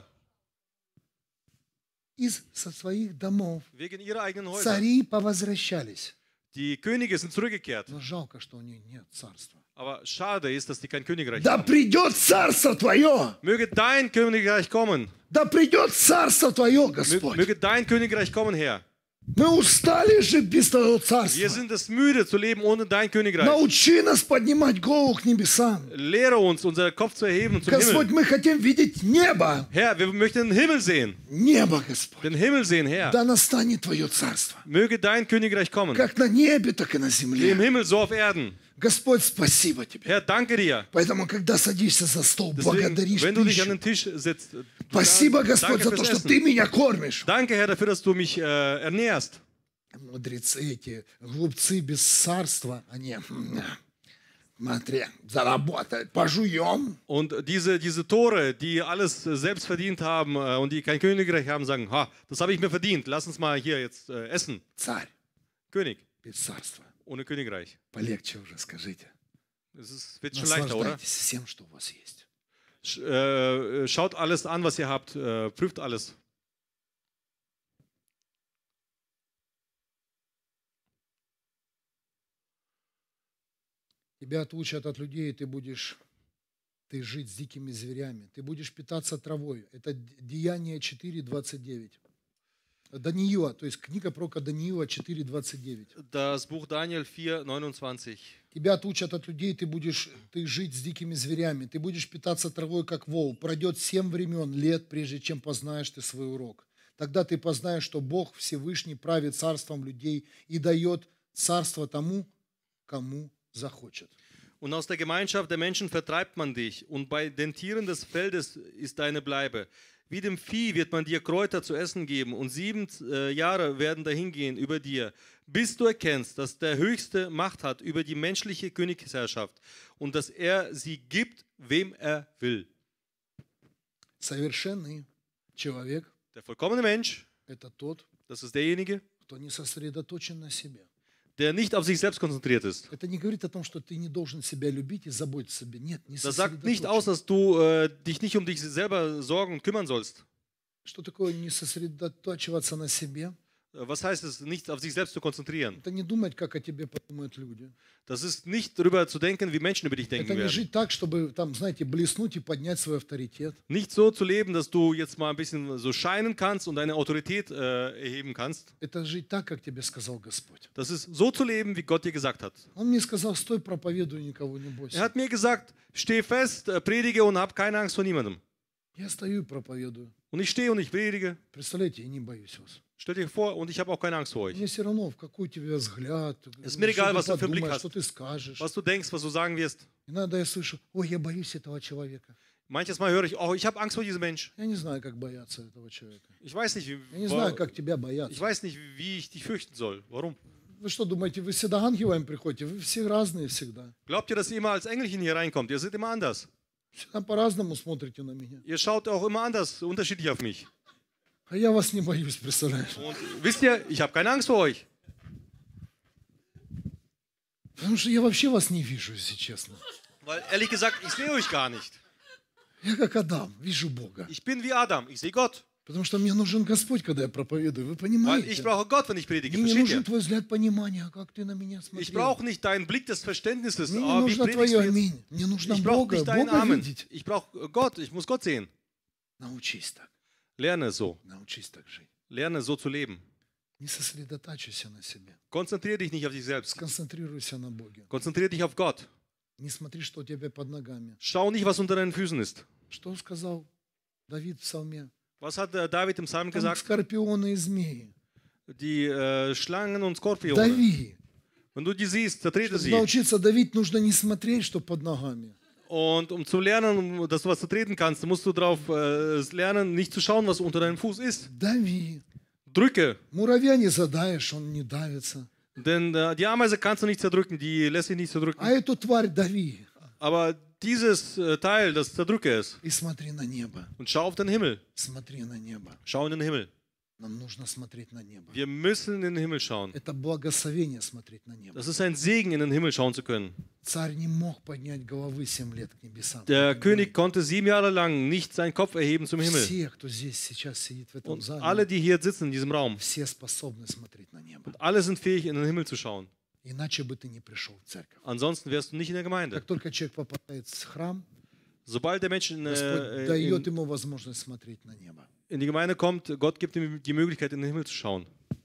A: Из со своих домов.
B: Wegen ihrer eigenen Häuser.
A: Цари повозвращались.
B: Die Könige sind zurückgekehrt.
A: Но жалко, что у них нет царства.
B: Aber schade ist, dass die kein Königreich
A: Да
B: haben.
A: придет царство Твое!
B: Möge dein Königreich kommen.
A: Да придет царство Твое,
B: Mö-
A: Господь!
B: Möge dein Königreich kommen, Herr.
A: Мы устали жить без Твоего
B: Wir
A: царства.
B: sind es müde zu leben ohne dein Königreich.
A: Научи нас поднимать голову к небесам.
B: Lehre uns, unseren Kopf zu erheben und zum
A: Господь,
B: Himmel.
A: мы хотим видеть небо.
B: Herr, wir möchten den Himmel sehen.
A: Небо, Господь.
B: Den Himmel sehen, Herr.
A: Да настанет Твое царство.
B: Möge dein Königreich kommen.
A: Как на небе, так и на
B: Wie im
A: земле.
B: Himmel, so auf Erden.
A: Господь, спасибо Тебе.
B: Herr, danke dir.
A: Поэтому, когда садишься за стол,
B: Deswegen,
A: благодаришь
B: wenn du dich an
A: пищу.
B: den Tisch setzt, du
A: Спасибо,
B: danke
A: Господь, за то,
B: fürs
A: что
B: Essen.
A: Ты меня кормишь.
B: Danke, Herr, dafür, dass du mich äh, ernährst.
A: Мудрецы эти, глупцы без царства, они, м, смотри, заработают, пожуем.
B: Und diese, diese Tore, die alles äh, selbst verdient haben äh, und die kein Königreich haben, sagen, ha, das habe ich mir verdient. Lass uns mal hier jetzt äh, essen.
A: Царь
B: König
A: без царства.
B: ohne Königreich.
A: Polегче уже, скажите.
B: Es ist, wird schon leichter, oder?
A: Наслаждайтесь всем, что у вас есть.
B: Sch äh, schaut alles an, was ihr habt. Äh, prüft alles.
A: Тебя отлучат от людей, и ты будешь ты жить с дикими зверями. Ты будешь питаться травой. Это Деяние четыре двадцать девять. Даниила, то есть книга пророка Даниила четыре двадцать девять.
B: Das Buch Daniel vier neunundzwanzig.
A: Тебя отлучат от людей, ты будешь ты жить с дикими зверями. Ты будешь питаться травой, как вол. Пройдет семь времен, лет, прежде чем познаешь ты свой урок. Тогда ты познаешь, что Бог Всевышний правит царством людей и дает царство тому, кому захочет.
B: Und aus der Gemeinschaft der Menschen vertreibt man dich, und bei den Tieren des Feldes ist deine Bleibe. Wie dem Vieh wird man dir Kräuter zu essen geben, und sieben äh, Jahre werden dahingehen über dir, bis du erkennst, dass der Höchste Macht hat über die menschliche Königsherrschaft und dass er sie gibt, wem er will.
A: Совершенный человек
B: Der vollkommene Mensch,
A: – это тот,
B: das ist derjenige,
A: кто не сосредоточен на себе.
B: der nicht auf sich selbst konzentriert ist.
A: Это не говорит о том, что ты не должен себя любить и заботиться о себе. Нет, не
B: Das sagt nicht aus,
A: сосредоточен.
B: dass du äh, dich nicht um dich selber sorgen und kümmern sollst.
A: Что такое не сосредотачиваться на себе?
B: Was heißt es, nicht auf sich selbst zu konzentrieren?
A: Это не думать, как о тебе подумают люди.
B: Das ist nicht darüber zu denken, wie Menschen über dich denken
A: Это не
B: werden.
A: жить так, чтобы, там, знаете, блеснуть и поднять свой авторитет.
B: Nicht so zu leben, dass du jetzt mal ein bisschen so scheinen kannst und deine Autorität äh, erheben kannst.
A: Это жить так, как тебе сказал Господь.
B: Das ist so zu leben, wie Gott dir gesagt hat.
A: Он мне сказал, стой, проповедуй, никого не
B: Er
A: бойся.
B: hat mir gesagt, steh fest, äh, predige und hab keine Angst vor niemandem.
A: Я стою и проповедую.
B: Und ich stehe und ich predige.
A: Представляете, я не боюсь вас.
B: Stell dir vor, und ich habe auch keine Angst vor euch.
A: Мне все равно, в какой у тебя взгляд,
B: Es ist mir egal, was
A: что
B: du
A: ты
B: für einen Blick
A: подумаешь,
B: hast.
A: что ты скажешь.
B: Was du denkst, was du sagen wirst.
A: Иногда я слышу, ой, я боюсь этого человека.
B: Manches Mal höre ich, oh, ich habe Angst vor diesem Mensch.
A: Я не знаю, как бояться этого человека.
B: Ich weiß nicht, wie,
A: Я не знаю, как тебя
B: ich
A: бояться.
B: weiß nicht, wie ich dich fürchten soll. Warum?
A: Вы что думаете, вы всегда ангелами приходите? Вы все разные всегда.
B: Glaubt ihr, dass ihr immer als Engelchen hier reinkommt? Ihr seid immer anders.
A: Всегда по-разному смотрите на меня.
B: Ihr schaut auch immer anders, unterschiedlich auf mich.
A: А я вас не боюсь, представляешь?
B: Und wisst ihr, ich habe keine Angst vor euch.
A: Потому что я вообще вас не вижу, если честно.
B: Weil ehrlich gesagt, ich sehe euch gar nicht.
A: Я как Адам, вижу Бога.
B: Ich bin wie Adam, ich sehe Gott.
A: Потому что мне нужен Господь, когда я проповедую. Вы
B: Weil ich
A: понимаете?
B: brauche Gott, wenn ich predige.
A: Мне не
B: Versteht
A: нужен
B: ihr?
A: твой взгляд понимания, как ты на меня
B: Ich
A: смотрел.
B: brauche nicht deinen Blick des Verständnisses.
A: Мне не
B: Oh, wie
A: нужно
B: predigst
A: твое
B: du jetzt?
A: аминь. Мне нужно
B: Ich brauche
A: Бога,
B: nicht deinen
A: Бога
B: Amen.
A: видеть.
B: Ich brauche Gott, ich muss Gott sehen.
A: Научись так.
B: Lerne so.
A: Научись так жить.
B: Lerne so zu leben.
A: Не сосредотачивайся на себе.
B: Konzentriere dich nicht auf dich selbst.
A: Сконцентрируйся на Боге.
B: Konzentriere dich auf Gott.
A: Не смотри, что у тебя под ногами.
B: Schau nicht, was unter deinen Füßen ist.
A: Что сказал Давид в псалме?
B: Was hat äh, David im Psalm
A: Там
B: gesagt?
A: скорпионы и змеи.
B: Die äh, Schlangen und Skorpione.
A: Дави.
B: Wenn du die siehst, zertrete
A: Чтобы
B: sie.
A: научиться давить, нужно не смотреть, что под ногами.
B: Und um zu lernen, um, dass du was zertreten kannst, musst du darauf äh, lernen, nicht zu schauen, was unter deinem Fuß ist.
A: Дави.
B: Drücke.
A: Муравья не задаешь, он не давится.
B: Denn äh, die Ameise kannst du nicht zerdrücken, die lässt sich nicht zerdrücken.
A: А эту тварь дави.
B: Aber dieses äh, Teil, das zerdrücke es.
A: И смотри на небо.
B: Und schau auf den Himmel.
A: Смотри на небо.
B: Schau in den Himmel.
A: Нам нужно смотреть на небо.
B: Wir müssen in den Himmel schauen.
A: Это благословение смотреть на небо.
B: Das ist ein Segen, in den Himmel schauen zu können.
A: Царь не мог поднять головы семь лет к небесам.
B: Der König konnte sieben Jahre lang nicht seinen Kopf erheben zum Himmel.
A: Все, кто здесь сейчас сидит в этом
B: Und
A: зале,
B: alle, die hier sitzen in diesem Raum,
A: все способны смотреть на небо.
B: alle sind fähig, in den Himmel zu schauen.
A: Иначе бы ты не пришел в церковь.
B: Ansonsten wärst du nicht in der Gemeinde.
A: Как только человек попадает в храм,
B: Sobald der Mensch in,
A: Господь
B: äh,
A: дает
B: in,
A: ему возможность смотреть на небо.
B: in die Gemeinde kommt, Gott gibt ihm die Möglichkeit, in den Himmel zu schauen.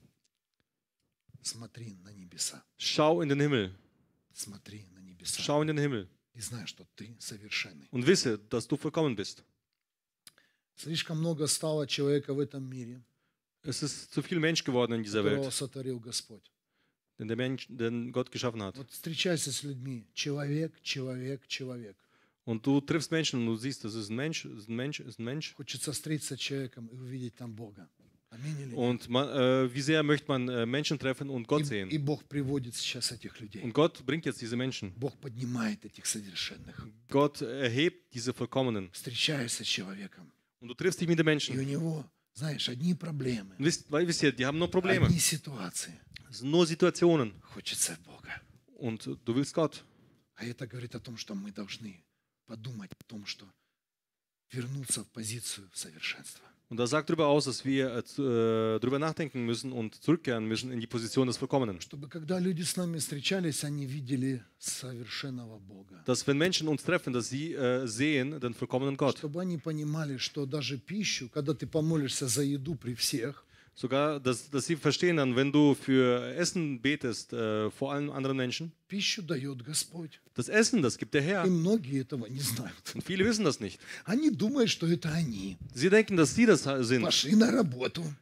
A: Смотри на небеса.
B: Schau in den Himmel.
A: Смотри на небеса.
B: Schau in den Himmel.
A: И знай, что ты совершенный.
B: Und wisse, dass du vollkommen bist.
A: Слишком много стало человека в этом мире,
B: Es ist zu viel Mensch geworden in dieser
A: которого
B: Welt,
A: сотворил Господь.
B: den der Mensch, den Gott geschaffen hat.
A: Вот встречайся с людьми. Человек, человек, человек.
B: Und du triffst Menschen und du siehst, das ist ein Mensch, ist ein Mensch, ist ein Mensch.
A: Хочется встретиться с человеком и увидеть там Бога. Аминь или нет?
B: Und man, äh, wie sehr möchte man äh, Menschen treffen und Gott
A: И, и
B: sehen?
A: Бог приводит сейчас этих людей.
B: Und Gott bringt jetzt diese Menschen.
A: Бог поднимает этих совершенных.
B: Gott erhebt diese Vollkommenen.
A: Встречаешься с человеком.
B: Und du triffst dich mit den
A: И
B: Menschen.
A: у него, знаешь, одни проблемы,
B: Und wisst, weil, wisst ihr, die haben nur Probleme.
A: одни ситуации.
B: Es sind nur Situationen.
A: Хочется Бога.
B: Und du willst Gott.
A: А это говорит о том, что мы должны подумать о том, что вернуться в позицию совершенства.
B: Und das sagt darüber aus, dass wir äh, zu- äh, darüber nachdenken müssen und zurückkehren müssen in die Position des Vollkommenen.
A: Чтобы когда люди с нами встречались, они видели совершенного Бога.
B: Dass wenn Menschen uns treffen, dass sie äh, sehen den vollkommenen Gott.
A: Чтобы они понимали, что даже пищу, когда ты помолишься за еду при всех,
B: Sogar, dass, dass sie verstehen dann, wenn du für Essen betest, äh, vor allen anderen Menschen,
A: пищу дает Господь.
B: das Essen, das gibt der
A: И
B: Herr.
A: многие этого не знают.
B: Und viele wissen das nicht.
A: Они думают, что это они.
B: Sie denken, dass sie das sind.
A: Пошли на работу.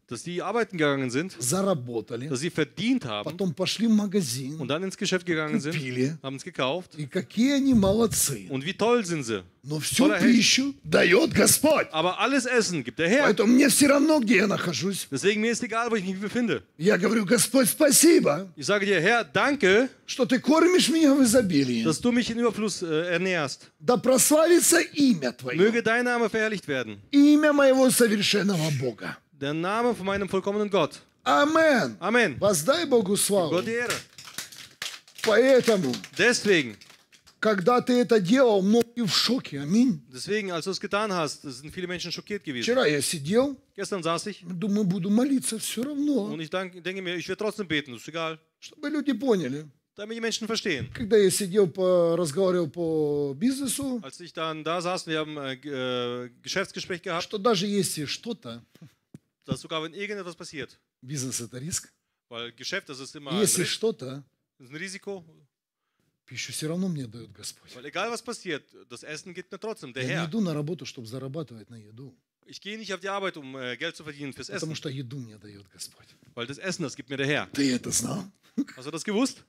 B: dass sie arbeiten gegangen sind,
A: заработали,
B: dass sie verdient haben
A: потом пошли в магазин,
B: und dann ins Geschäft gegangen sind,
A: купили.
B: haben es gekauft.
A: И какие они молодцы.
B: Und wie toll sind sie.
A: Но всю
B: Voller Hecht.
A: пищу дает Господь.
B: Aber alles Essen gibt der Herr.
A: Поэтому мне все равно, где я нахожусь.
B: Deswegen mir ist egal, wo ich mich befinde.
A: Я говорю, Господь, спасибо,
B: Ich sage dir, Herr, danke,
A: что ты кормишь меня в изобилии.
B: dass du mich in Überfluss äh, ernährst.
A: Да прославится имя Твое,
B: Möge dein Name verherrlicht werden.
A: имя моего совершенного Бога.
B: Der Name von meinem vollkommenen Gott.
A: Амен.
B: Amen.
A: Воздай Богу славу.
B: Gott die Ehre.
A: Поэтому,
B: Deswegen,
A: когда ты это делал, многие в шоке. Аминь.
B: deswegen, als du es getan hast, sind viele Menschen schockiert gewesen.
A: Вчера я сидел,
B: Gestern saß ich
A: думаю, буду молиться все равно,
B: und ich denk, denke mir, ich werde trotzdem beten, ist egal,
A: чтобы люди поняли.
B: damit die Menschen verstehen.
A: Когда я сидел, по, разговаривал по бизнесу,
B: Als ich dann da saß, wir haben ein äh, Geschäftsgespräch gehabt,
A: что даже если что-то,
B: dass sogar wenn irgendetwas passiert,
A: бизнес это риск,
B: weil Geschäft, das ist immer ein,
A: если
B: Ris-
A: что-то,
B: das ist ein Risiko,
A: пищу все равно мне дает Господь.
B: weil egal was passiert, das Essen gibt mir trotzdem der
A: Я не
B: Herr.
A: иду на работу, чтобы зарабатывать на еду,
B: Ich gehe nicht auf die Arbeit, um äh, Geld zu verdienen fürs
A: потому
B: Essen,
A: что еду мне дает Господь.
B: weil das Essen, das gibt mir der Herr.
A: Ты это знал?
B: Hast du das gewusst?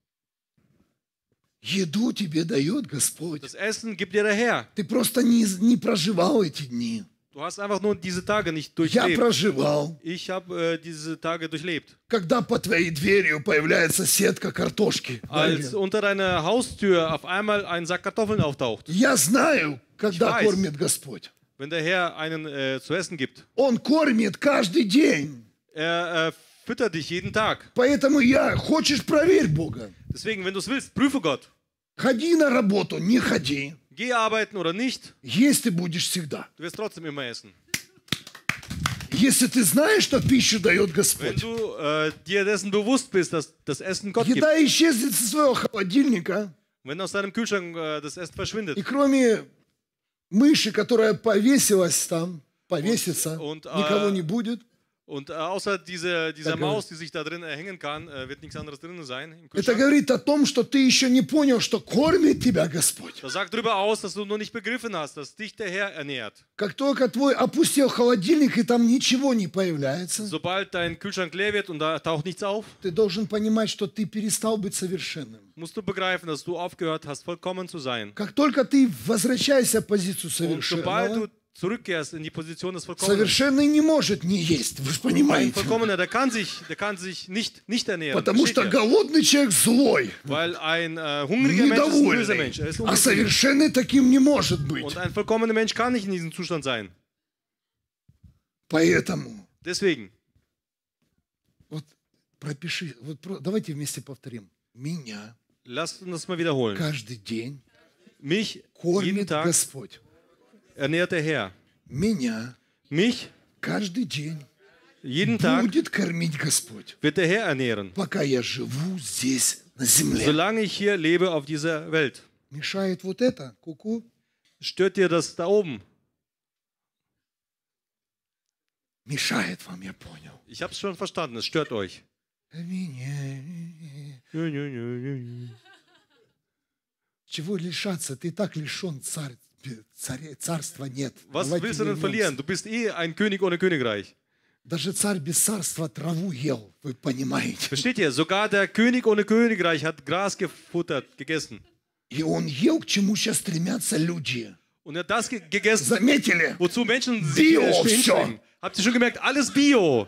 A: Еду тебе дает Господь.
B: Das Essen gibt dir der Herr.
A: Ты просто не, не проживал эти дни.
B: Du hast einfach nur diese Tage nicht
A: Я
B: durchlebt.
A: проживал.
B: Ich habe äh, diese Tage durchlebt.
A: Когда по твоей дверью появляется сетка картошки.
B: Als unter deiner Haustür auf einmal ein Sack Kartoffeln auftaucht,
A: Я знаю, когда
B: weiß.
A: кормит Господь.
B: wenn der Herr einen äh, zu essen gibt.
A: Он кормит каждый день.
B: Er äh, füttert dich jeden Tag.
A: Поэтому я, хочешь, проверь Бога.
B: Deswegen, wenn du es willst, prüfe Gott.
A: Ходи на работу, не ходи.
B: Geh arbeiten oder nicht,
A: Есть ты будешь всегда.
B: du wirst trotzdem immer essen.
A: Если ты знаешь, что пищу дает
B: Wenn
A: Господь.
B: du äh, dir dessen bewusst bist, dass das Essen Gott gibt,
A: Еда исчезнет со своего холодильника.
B: wenn aus deinem Kühlschrank äh, das Essen verschwindet
A: И кроме мыши, которая повесилась там, повесится,
B: Und- und, äh,
A: никого не будет.
B: und äh, außer diese, dieser
A: Danke.
B: Maus, die sich da drin äh, hängen kann, äh, wird nichts anderes drin sein im
A: Это
B: Kühlschrank.
A: говорит о том, что ты еще не понял, что кормит тебя Господь.
B: Das sagt darüber aus, dass du noch nicht begriffen hast, dass dich der Herr ernährt.
A: Как только твой опустел холодильник, и там ничего не появляется,
B: Sobald dein Kühlschrank leer wird und da taucht nichts auf,
A: ты должен понимать, что ты перестал быть совершенным.
B: musst du begreifen, dass du aufgehört hast, vollkommen zu sein.
A: Как только ты возвращаешься в позицию
B: Und sobald
A: совершенного,
B: du zurückkehrst in die Position des Vollkommenen,
A: совершенный не может не есть, вы же
B: ein
A: понимаете.
B: Vollkommener, der kann sich, der kann sich nicht, nicht ernähren.
A: Потому что
B: Versteht ihr?
A: голодный человек злой,
B: Weil ein äh, hungriger Mensch ist ein böser Mensch. Er
A: недовольный.
B: ist
A: А
B: unzufrieden.
A: совершенный таким не может быть.
B: Und ein vollkommener Mensch kann nicht in diesem Zustand sein.
A: Поэтому,
B: Deswegen,
A: вот пропиши, вот про- давайте вместе повторим. Меня
B: lasst uns das mal wiederholen.
A: каждый день
B: Mich jeden
A: кормит
B: Tag
A: Господь.
B: ernährt der Herr.
A: Меня
B: Mich
A: каждый день
B: jeden Tag
A: будет кормить Господь,
B: wird der Herr ernähren.
A: пока я живу здесь, на земле.
B: Solange ich hier lebe auf dieser Welt.
A: Мешает вот это, ку-ку.
B: Stört dir das da oben?
A: Мешает вам, я понял.
B: Ich habe es schon verstanden, es stört euch.
A: Меня. Чего лишаться? Ты и так лишен царь, царя, царства нет.
B: Was
A: Давайте
B: willst du denn
A: вернемся.
B: verlieren? Du bist eh ein König ohne Königreich.
A: Даже царь без царства траву ел, вы понимаете.
B: Versteht ihr? Sogar der König ohne Königreich hat Gras gefuttert, gegessen.
A: И он ел, к чему сейчас стремятся люди.
B: Und er hat das ge gegessen,
A: Заметили?
B: wozu Menschen sich
A: Bio,
B: äh,
A: всё.
B: hinstellen. Habt ihr schon gemerkt? Alles Bio.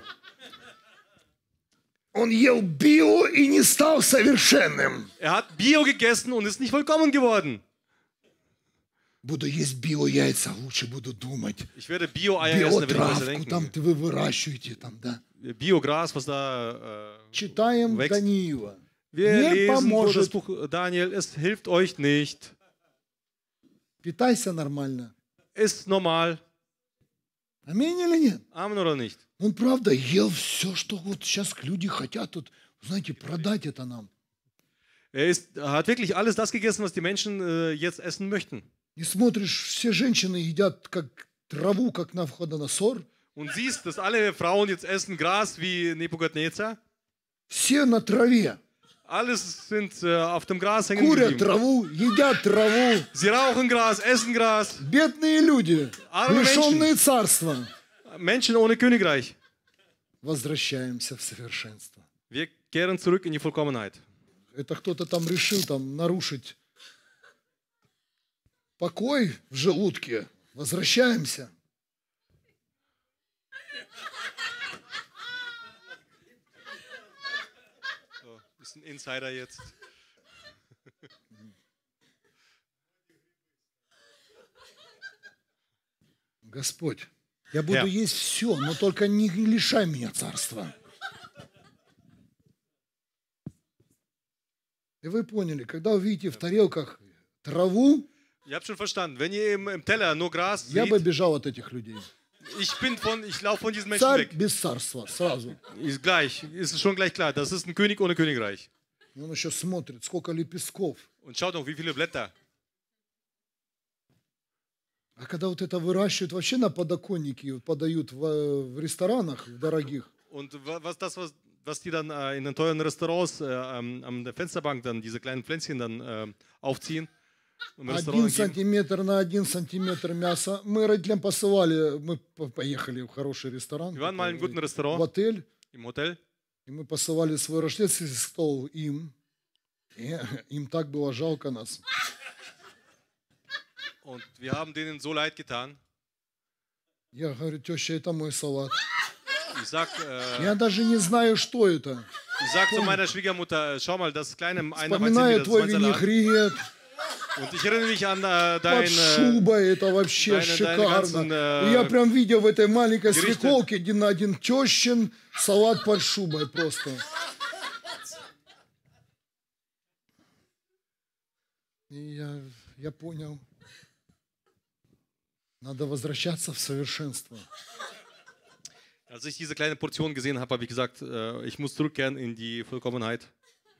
A: Он ел био и не стал совершенным.
B: Er hat Bio gegessen und ist nicht vollkommen geworden.
A: Буду есть био-яйца, лучше буду думать.
B: Ich werde Bio-Eier essen, da werde ich besser
A: Биотравку там
B: denken.
A: ты вы выращиваете, там, да.
B: Bio-Gras, was da... Äh,
A: Читаем
B: Wächst.
A: Даниила.
B: wir
A: Не
B: lesen das
A: поможет.
B: Buch Daniel, es hilft euch nicht.
A: Питайся нормально.
B: Ist normal.
A: Аминь или нет?
B: Amen oder nicht?
A: Он правда ел все, что вот сейчас люди хотят, тут, знаете, продать это нам.
B: Er ist, er hat wirklich alles das gegessen, was die Menschen äh, jetzt essen möchten.
A: И смотришь, все женщины едят как траву, как на Навуходоносор.
B: Und siehst, dass alle Frauen jetzt essen Gras wie Nebukadnezar.
A: Все на траве.
B: Alles sind äh, auf dem Gras hängen
A: Курят
B: geblieben.
A: траву, едят траву.
B: Sie rauchen Gras, essen Gras.
A: Бедные люди,
B: Arme
A: лишенные царства.
B: Menschen ohne Königreich.
A: возвращаемся в совершенство.
B: Wir kehren zurück in die Vollkommenheit.
A: Это кто-то там решил там нарушить покой в желудке. Возвращаемся.
B: So, ist ein Insider jetzt.
A: Господь, я буду
B: Ja.
A: есть все, но только не лишай меня царства. И вы поняли, когда увидите в тарелках траву,
B: Ihr habt schon verstanden, wenn ihr im, im Teller nur Gras
A: я бы
B: seht,
A: бежал от этих людей.
B: ich bin von, ich laufe von diesen Menschen
A: Царь
B: weg.
A: без царства, сразу.
B: Ist gleich, ist schon gleich klar, das ist ein König ohne Königreich.
A: И он еще смотрит, сколько лепестков.
B: Und schaut noch, wie viele Blätter.
A: А когда вот это выращивают вообще на подоконнике, подают в, в ресторанах дорогих,
B: Und wa- was das, was, was die dann äh, in den teuren Restaurants äh, am, an der Fensterbank dann diese kleinen Pflänzchen dann äh, aufziehen. Im
A: один
B: Restaurant geben.
A: сантиметр на один сантиметр мяса. Мы родителям посылали, мы по- поехали в хороший ресторан,
B: Wir waren mal in einem guten
A: в
B: Restaurant
A: отель,
B: im Hotel.
A: и мы посылали свой рождественский стол им. И им так было жалко нас.
B: Und wir haben denen so leid getan.
A: Я говорю, теща, это мой салат.
B: Ich sag, äh,
A: Я даже не знаю, что это.
B: ich sag zu meiner Schwiegermutter, schau mal, das kleine eine
A: Вспоминаю
B: das ist
A: твой
B: mein Salat.
A: винегрет
B: Und ich erinnere mich an äh,
A: под
B: dein, äh,
A: шубой, это вообще
B: deine- deine
A: шикарно.
B: ganzen, э,
A: И я прям видел в этой маленькой
B: Gerichte.
A: свеколке один на один тещин салат под шубой просто. И я, я понял, надо возвращаться в совершенство.
B: als ich diese kleine Portion gesehen habe, habe ich gesagt, äh, ich muss zurückkehren in die Vollkommenheit.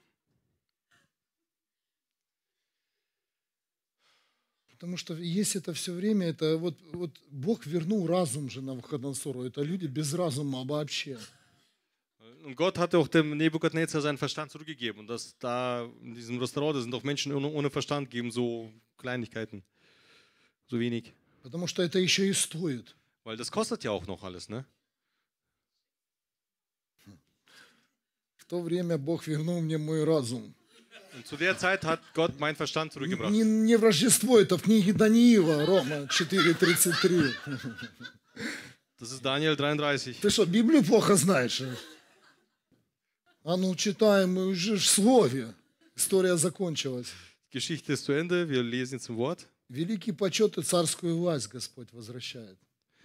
A: Потому что есть это все время, это вот, вот Бог вернул разум же Навуходоносору. Это люди без разума вообще.
B: Und Gott hat auch dem Nebukadnezar seinen Verstand zurückgegeben. Und das da in diesem Restaurant, da sind doch Menschen ohne, ohne Verstand, geben so Kleinigkeiten. So wenig.
A: Потому что это еще и стоит.
B: Weil das kostet ja auch noch alles, ne?
A: В то время Бог вернул мне мой разум.
B: Und zu der Zeit hat Gott meinen Verstand zurückgebracht.
A: Не, не в Рождество, это в книге Даниила, Рома четыре тридцать три.
B: Das ist Daniel dreiunddreißig.
A: Ты что, Библию плохо знаешь? а? А ну, читаем, мы уже в слове. История закончилась.
B: Die Geschichte ist zu Ende, wir lesen jetzt im Wort.
A: Великий почет и царскую власть Господь возвращает.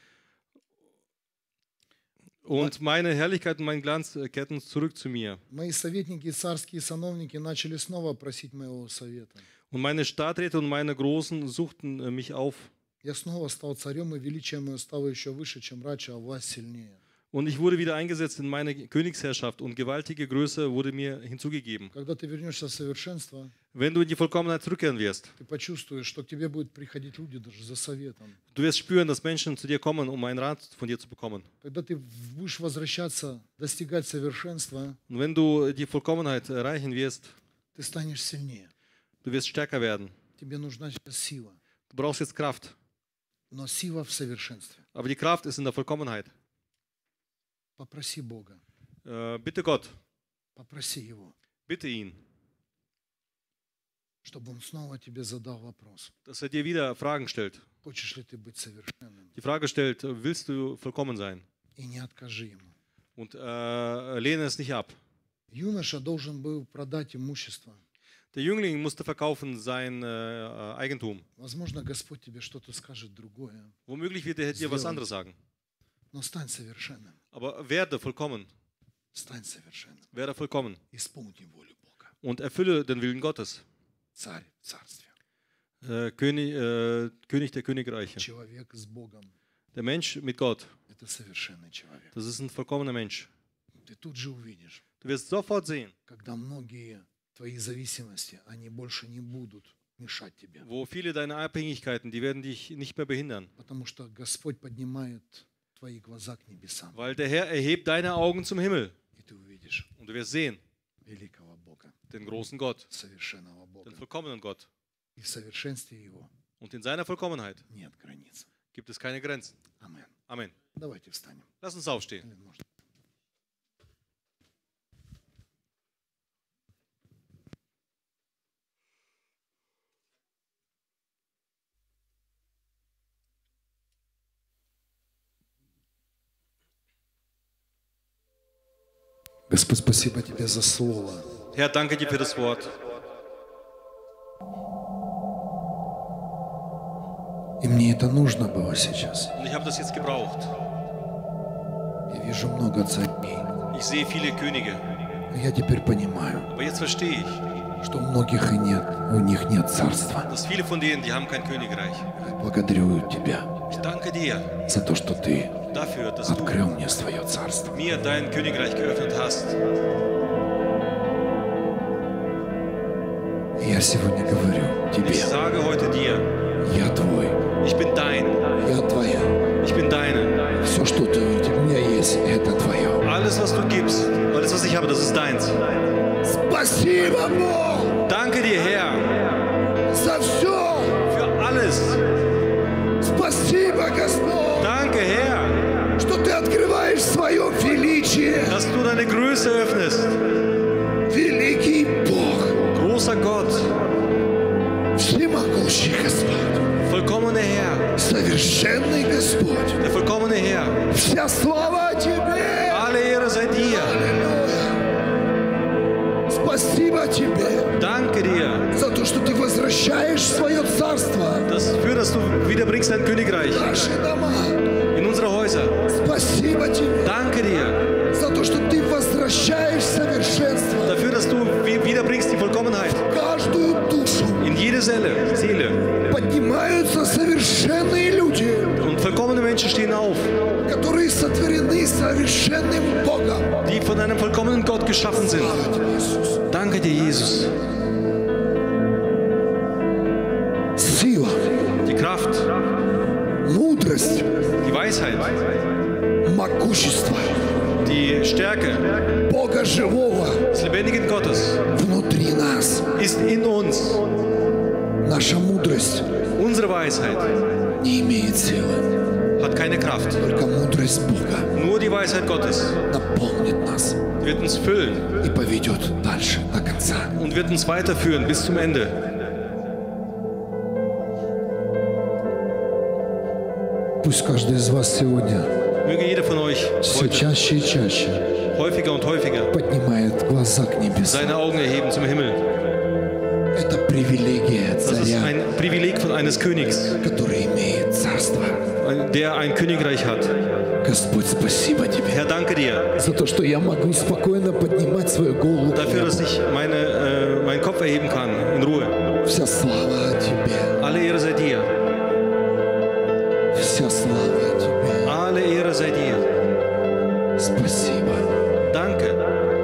B: Und meine Herrlichkeit und mein Glanz äh, kehrten zurück zu mir.
A: Мои советники и царские сановники начали снова просить моего совета.
B: Und meine Stadträte und meine Großen suchten äh, mich auf.
A: Я снова стал царем, и величие мое стало еще выше, чем раньше, а власть сильнее.
B: Und ich wurde wieder eingesetzt in meine Königsherrschaft und gewaltige Größe wurde mir hinzugegeben.
A: Когда ты вернешься в совершенство,
B: Wenn du in die Vollkommenheit zurückkehren wirst,
A: ты почувствуешь, что к тебе будут приходить люди даже за советом.
B: du wirst spüren, dass Menschen zu dir kommen, um einen Rat von dir zu bekommen.
A: Когда ты будешь возвращаться, достигать совершенства,
B: Und wenn du die Vollkommenheit erreichen wirst,
A: ты станешь сильнее.
B: du wirst stärker werden.
A: Тебе нужна сейчас сила.
B: Du brauchst jetzt Kraft.
A: Но сила в совершенстве.
B: Aber die Kraft ist in der Vollkommenheit.
A: Попроси Бога.
B: Äh, bitte Gott,
A: Попроси Его,
B: bitte ihn,
A: чтобы Он снова тебе задал вопрос.
B: dass er dir wieder Fragen stellt.
A: Хочешь ли ты быть совершенным?
B: Die Frage stellt, willst du vollkommen sein?
A: И не откажи Ему.
B: Und äh, lehne es nicht ab.
A: Юноша должен был продать имущество.
B: Der Jüngling musste verkaufen sein äh, Eigentum.
A: Возможно, Господь тебе что-то скажет другое.
B: Womöglich wird er dir was anderes sagen.
A: Но стань совершенным.
B: Aber werde vollkommen.
A: Стань совершенным.
B: Werde vollkommen.
A: Исполни волю Бога.
B: Und erfülle den Willen Gottes.
A: Царь в царстве.
B: Äh, König, äh, König der Königreiche.
A: Человек с Богом.
B: Der Mensch mit Gott.
A: Это совершенный человек.
B: Das ist ein vollkommener Mensch.
A: Ты тут же увидишь,
B: Du wirst sofort sehen,
A: когда многие твои зависимости, они больше не будут мешать тебе.
B: wo viele deiner Abhängigkeiten, die werden dich nicht mehr behindern.
A: Потому что Господь поднимает твои глаза к небесам.
B: Weil der Herr erhebt deine Augen zum Himmel.
A: И ты увидишь
B: Und du wirst sehen,
A: великого Бога,
B: den großen Gott,
A: совершенного Бога.
B: den vollkommenen Gott.
A: И в совершенстве Его
B: Und in seiner Vollkommenheit
A: нет границ.
B: gibt es keine Grenzen.
A: Амин.
B: Amen.
A: Давайте встанем.
B: Lass uns aufstehen.
A: Алин, можно? Господь, спасибо Тебе за Слово.
B: Herr, danke dir für das Wort.
A: И мне это нужно было сейчас.
B: Und ich habe das jetzt gebraucht.
A: Я вижу много царей.
B: Ich sehe viele Könige.
A: Но я теперь понимаю,
B: Aber jetzt verstehe ich,
A: что у многих и нет, у них нет царства.
B: dass viele von denen, die haben kein Königreich.
A: Я благодарю Тебя
B: Ich danke dir
A: за то, что Ты
B: dafür, dass du
A: открыл мне свое царство.
B: mir dein Königreich geöffnet hast.
A: И я сегодня говорю Тебе,
B: Ich sage heute dir,
A: я Твой,
B: ich bin dein,
A: я Твоя.
B: ich bin deine.
A: Все, что ты, у меня есть, это Твое.
B: Alles, was du gibst, alles, was ich habe, das ist deins.
A: Спасибо, Бог,
B: Danke dir, Herr,
A: за все.
B: für alles.
A: Спасибо, Господь,
B: Danke, Herr,
A: что Ты открываешь свое величие.
B: dass du deine Größe öffnest.
A: Великий Бог,
B: Großer Gott,
A: всемогущий Господь,
B: vollkommener Herr,
A: совершенный Господь.
B: der vollkommene Herr.
A: Вся слава Тебе.
B: Alle Ehre sei dir.
A: Аллилуйя. Спасибо Тебе
B: Danke dir,
A: за то, что Ты возвращаешь свое царство
B: dafür, dass du wiederbringst dein Königreich
A: в наши дома.
B: in unsere Häuser.
A: Спасибо Тебе
B: Danke dir
A: за то, что Ты возвращаешь совершенство
B: dafür, dass du wi- wiederbringst die Vollkommenheit
A: в каждую душу.
B: in jede Seele, Seele.
A: Поднимаются совершенные люди,
B: Und vollkommene Menschen stehen auf,
A: которые сотворены совершенным Богом.
B: die von einem vollkommenen Gott geschaffen sind.
A: Слава Тебе, Иисус.
B: Danke dir, Jesus.
A: Сила,
B: Die Kraft,
A: мудрость,
B: die Weisheit,
A: могущество
B: die Stärke
A: Бога живого
B: des lebendigen Gottes
A: внутри нас.
B: ist in uns.
A: Наша мудрость
B: Unsere Weisheit
A: не имеет силы,
B: hat keine Kraft.
A: только мудрость Бога
B: Nur die Weisheit Gottes
A: наполнит нас
B: wird uns füllen
A: и поведет дальше до конца.
B: und wird uns weiterführen bis zum Ende.
A: Пусть каждый из вас сегодня
B: Möge jeder von euch
A: все
B: heute
A: чаще и чаще
B: häufiger und häufiger
A: поднимает глаза к небесам.
B: seine Augen erheben zum Himmel.
A: Это привилегия
B: Das ist
A: царя,
B: ein Privileg von eines Königs,
A: который имеет царство.
B: der ein Königreich hat.
A: Господь, спасибо Тебе
B: Herr, danke dir
A: за то, что я могу спокойно поднимать свою голову. к
B: dafür,
A: небу.
B: dass ich meine, äh, meinen Kopf erheben kann in Ruhe.
A: Вся слава Тебе,
B: Alle Ehre sei dir.
A: вся слава Тебе.
B: Alle Ehre sei dir.
A: Спасибо
B: Danke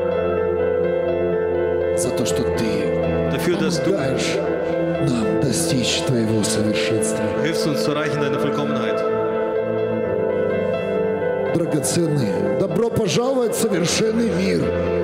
A: за то, что Ты
B: dafür, dass du
A: помогаешь нам достичь Твоего совершенства.
B: hilfst uns zu erreichen deine Vollkommenheit.
A: Драгоценные, добро пожаловать в совершенный мир.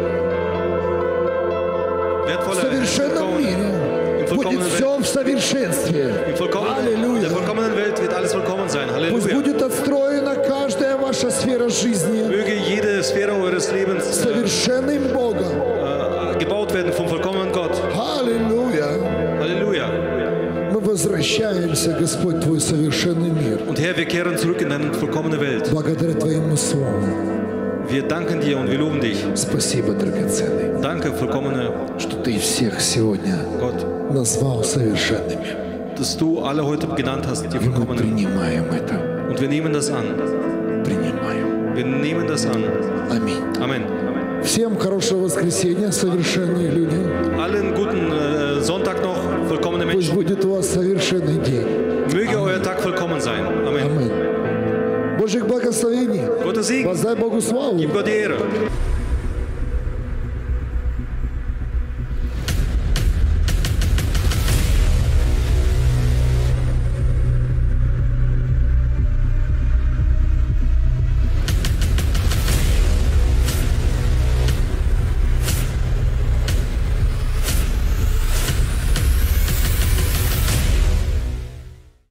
A: В
B: Wertvoller,
A: совершенном мире
B: im
A: будет
B: vollkommenen Welt,
A: все в совершенстве.
B: im vollkommenen,
A: Аллилуйя.
B: der vollkommenen Welt wird alles vollkommen sein.
A: Пусть
B: Halleluja.
A: будет отстроена каждая ваша сфера жизни
B: Möge jede Sphäre eures Lebens äh,
A: совершенным Богом.
B: äh, gebaut werden vom vollkommenen Gott.
A: Аллилуйя.
B: Halleluja.
A: Мы возвращаемся, Господь, в Твой совершенный мир.
B: Und Herr, wir kehren zurück in deine vollkommene Welt.
A: Благодаря Твоему Слову.
B: Wir danken dir und wir loben dich.
A: Спасибо, драгоценный,
B: Danke, vollkommener
A: что Ты всех сегодня
B: Gott,
A: назвал совершенными.
B: dass du alle heute genannt hast, die
A: И мы
B: vollkommenen.
A: принимаем это.
B: Und wir nehmen das an.
A: Принимаем.
B: Wir nehmen das an.
A: Аминь.
B: Amen.
A: Всем хорошего воскресенья, совершенные люди.
B: Allen guten äh, Sonntag noch, vollkommene
A: Пусть
B: Menschen.
A: будет у вас совершенный день.
B: Möge euer Tag vollkommen sein. Amen.
A: Аминь. Божьих благословений.
B: Gottes Segen.
A: Воздай Богу славу.
B: Gib Gott die Ehre.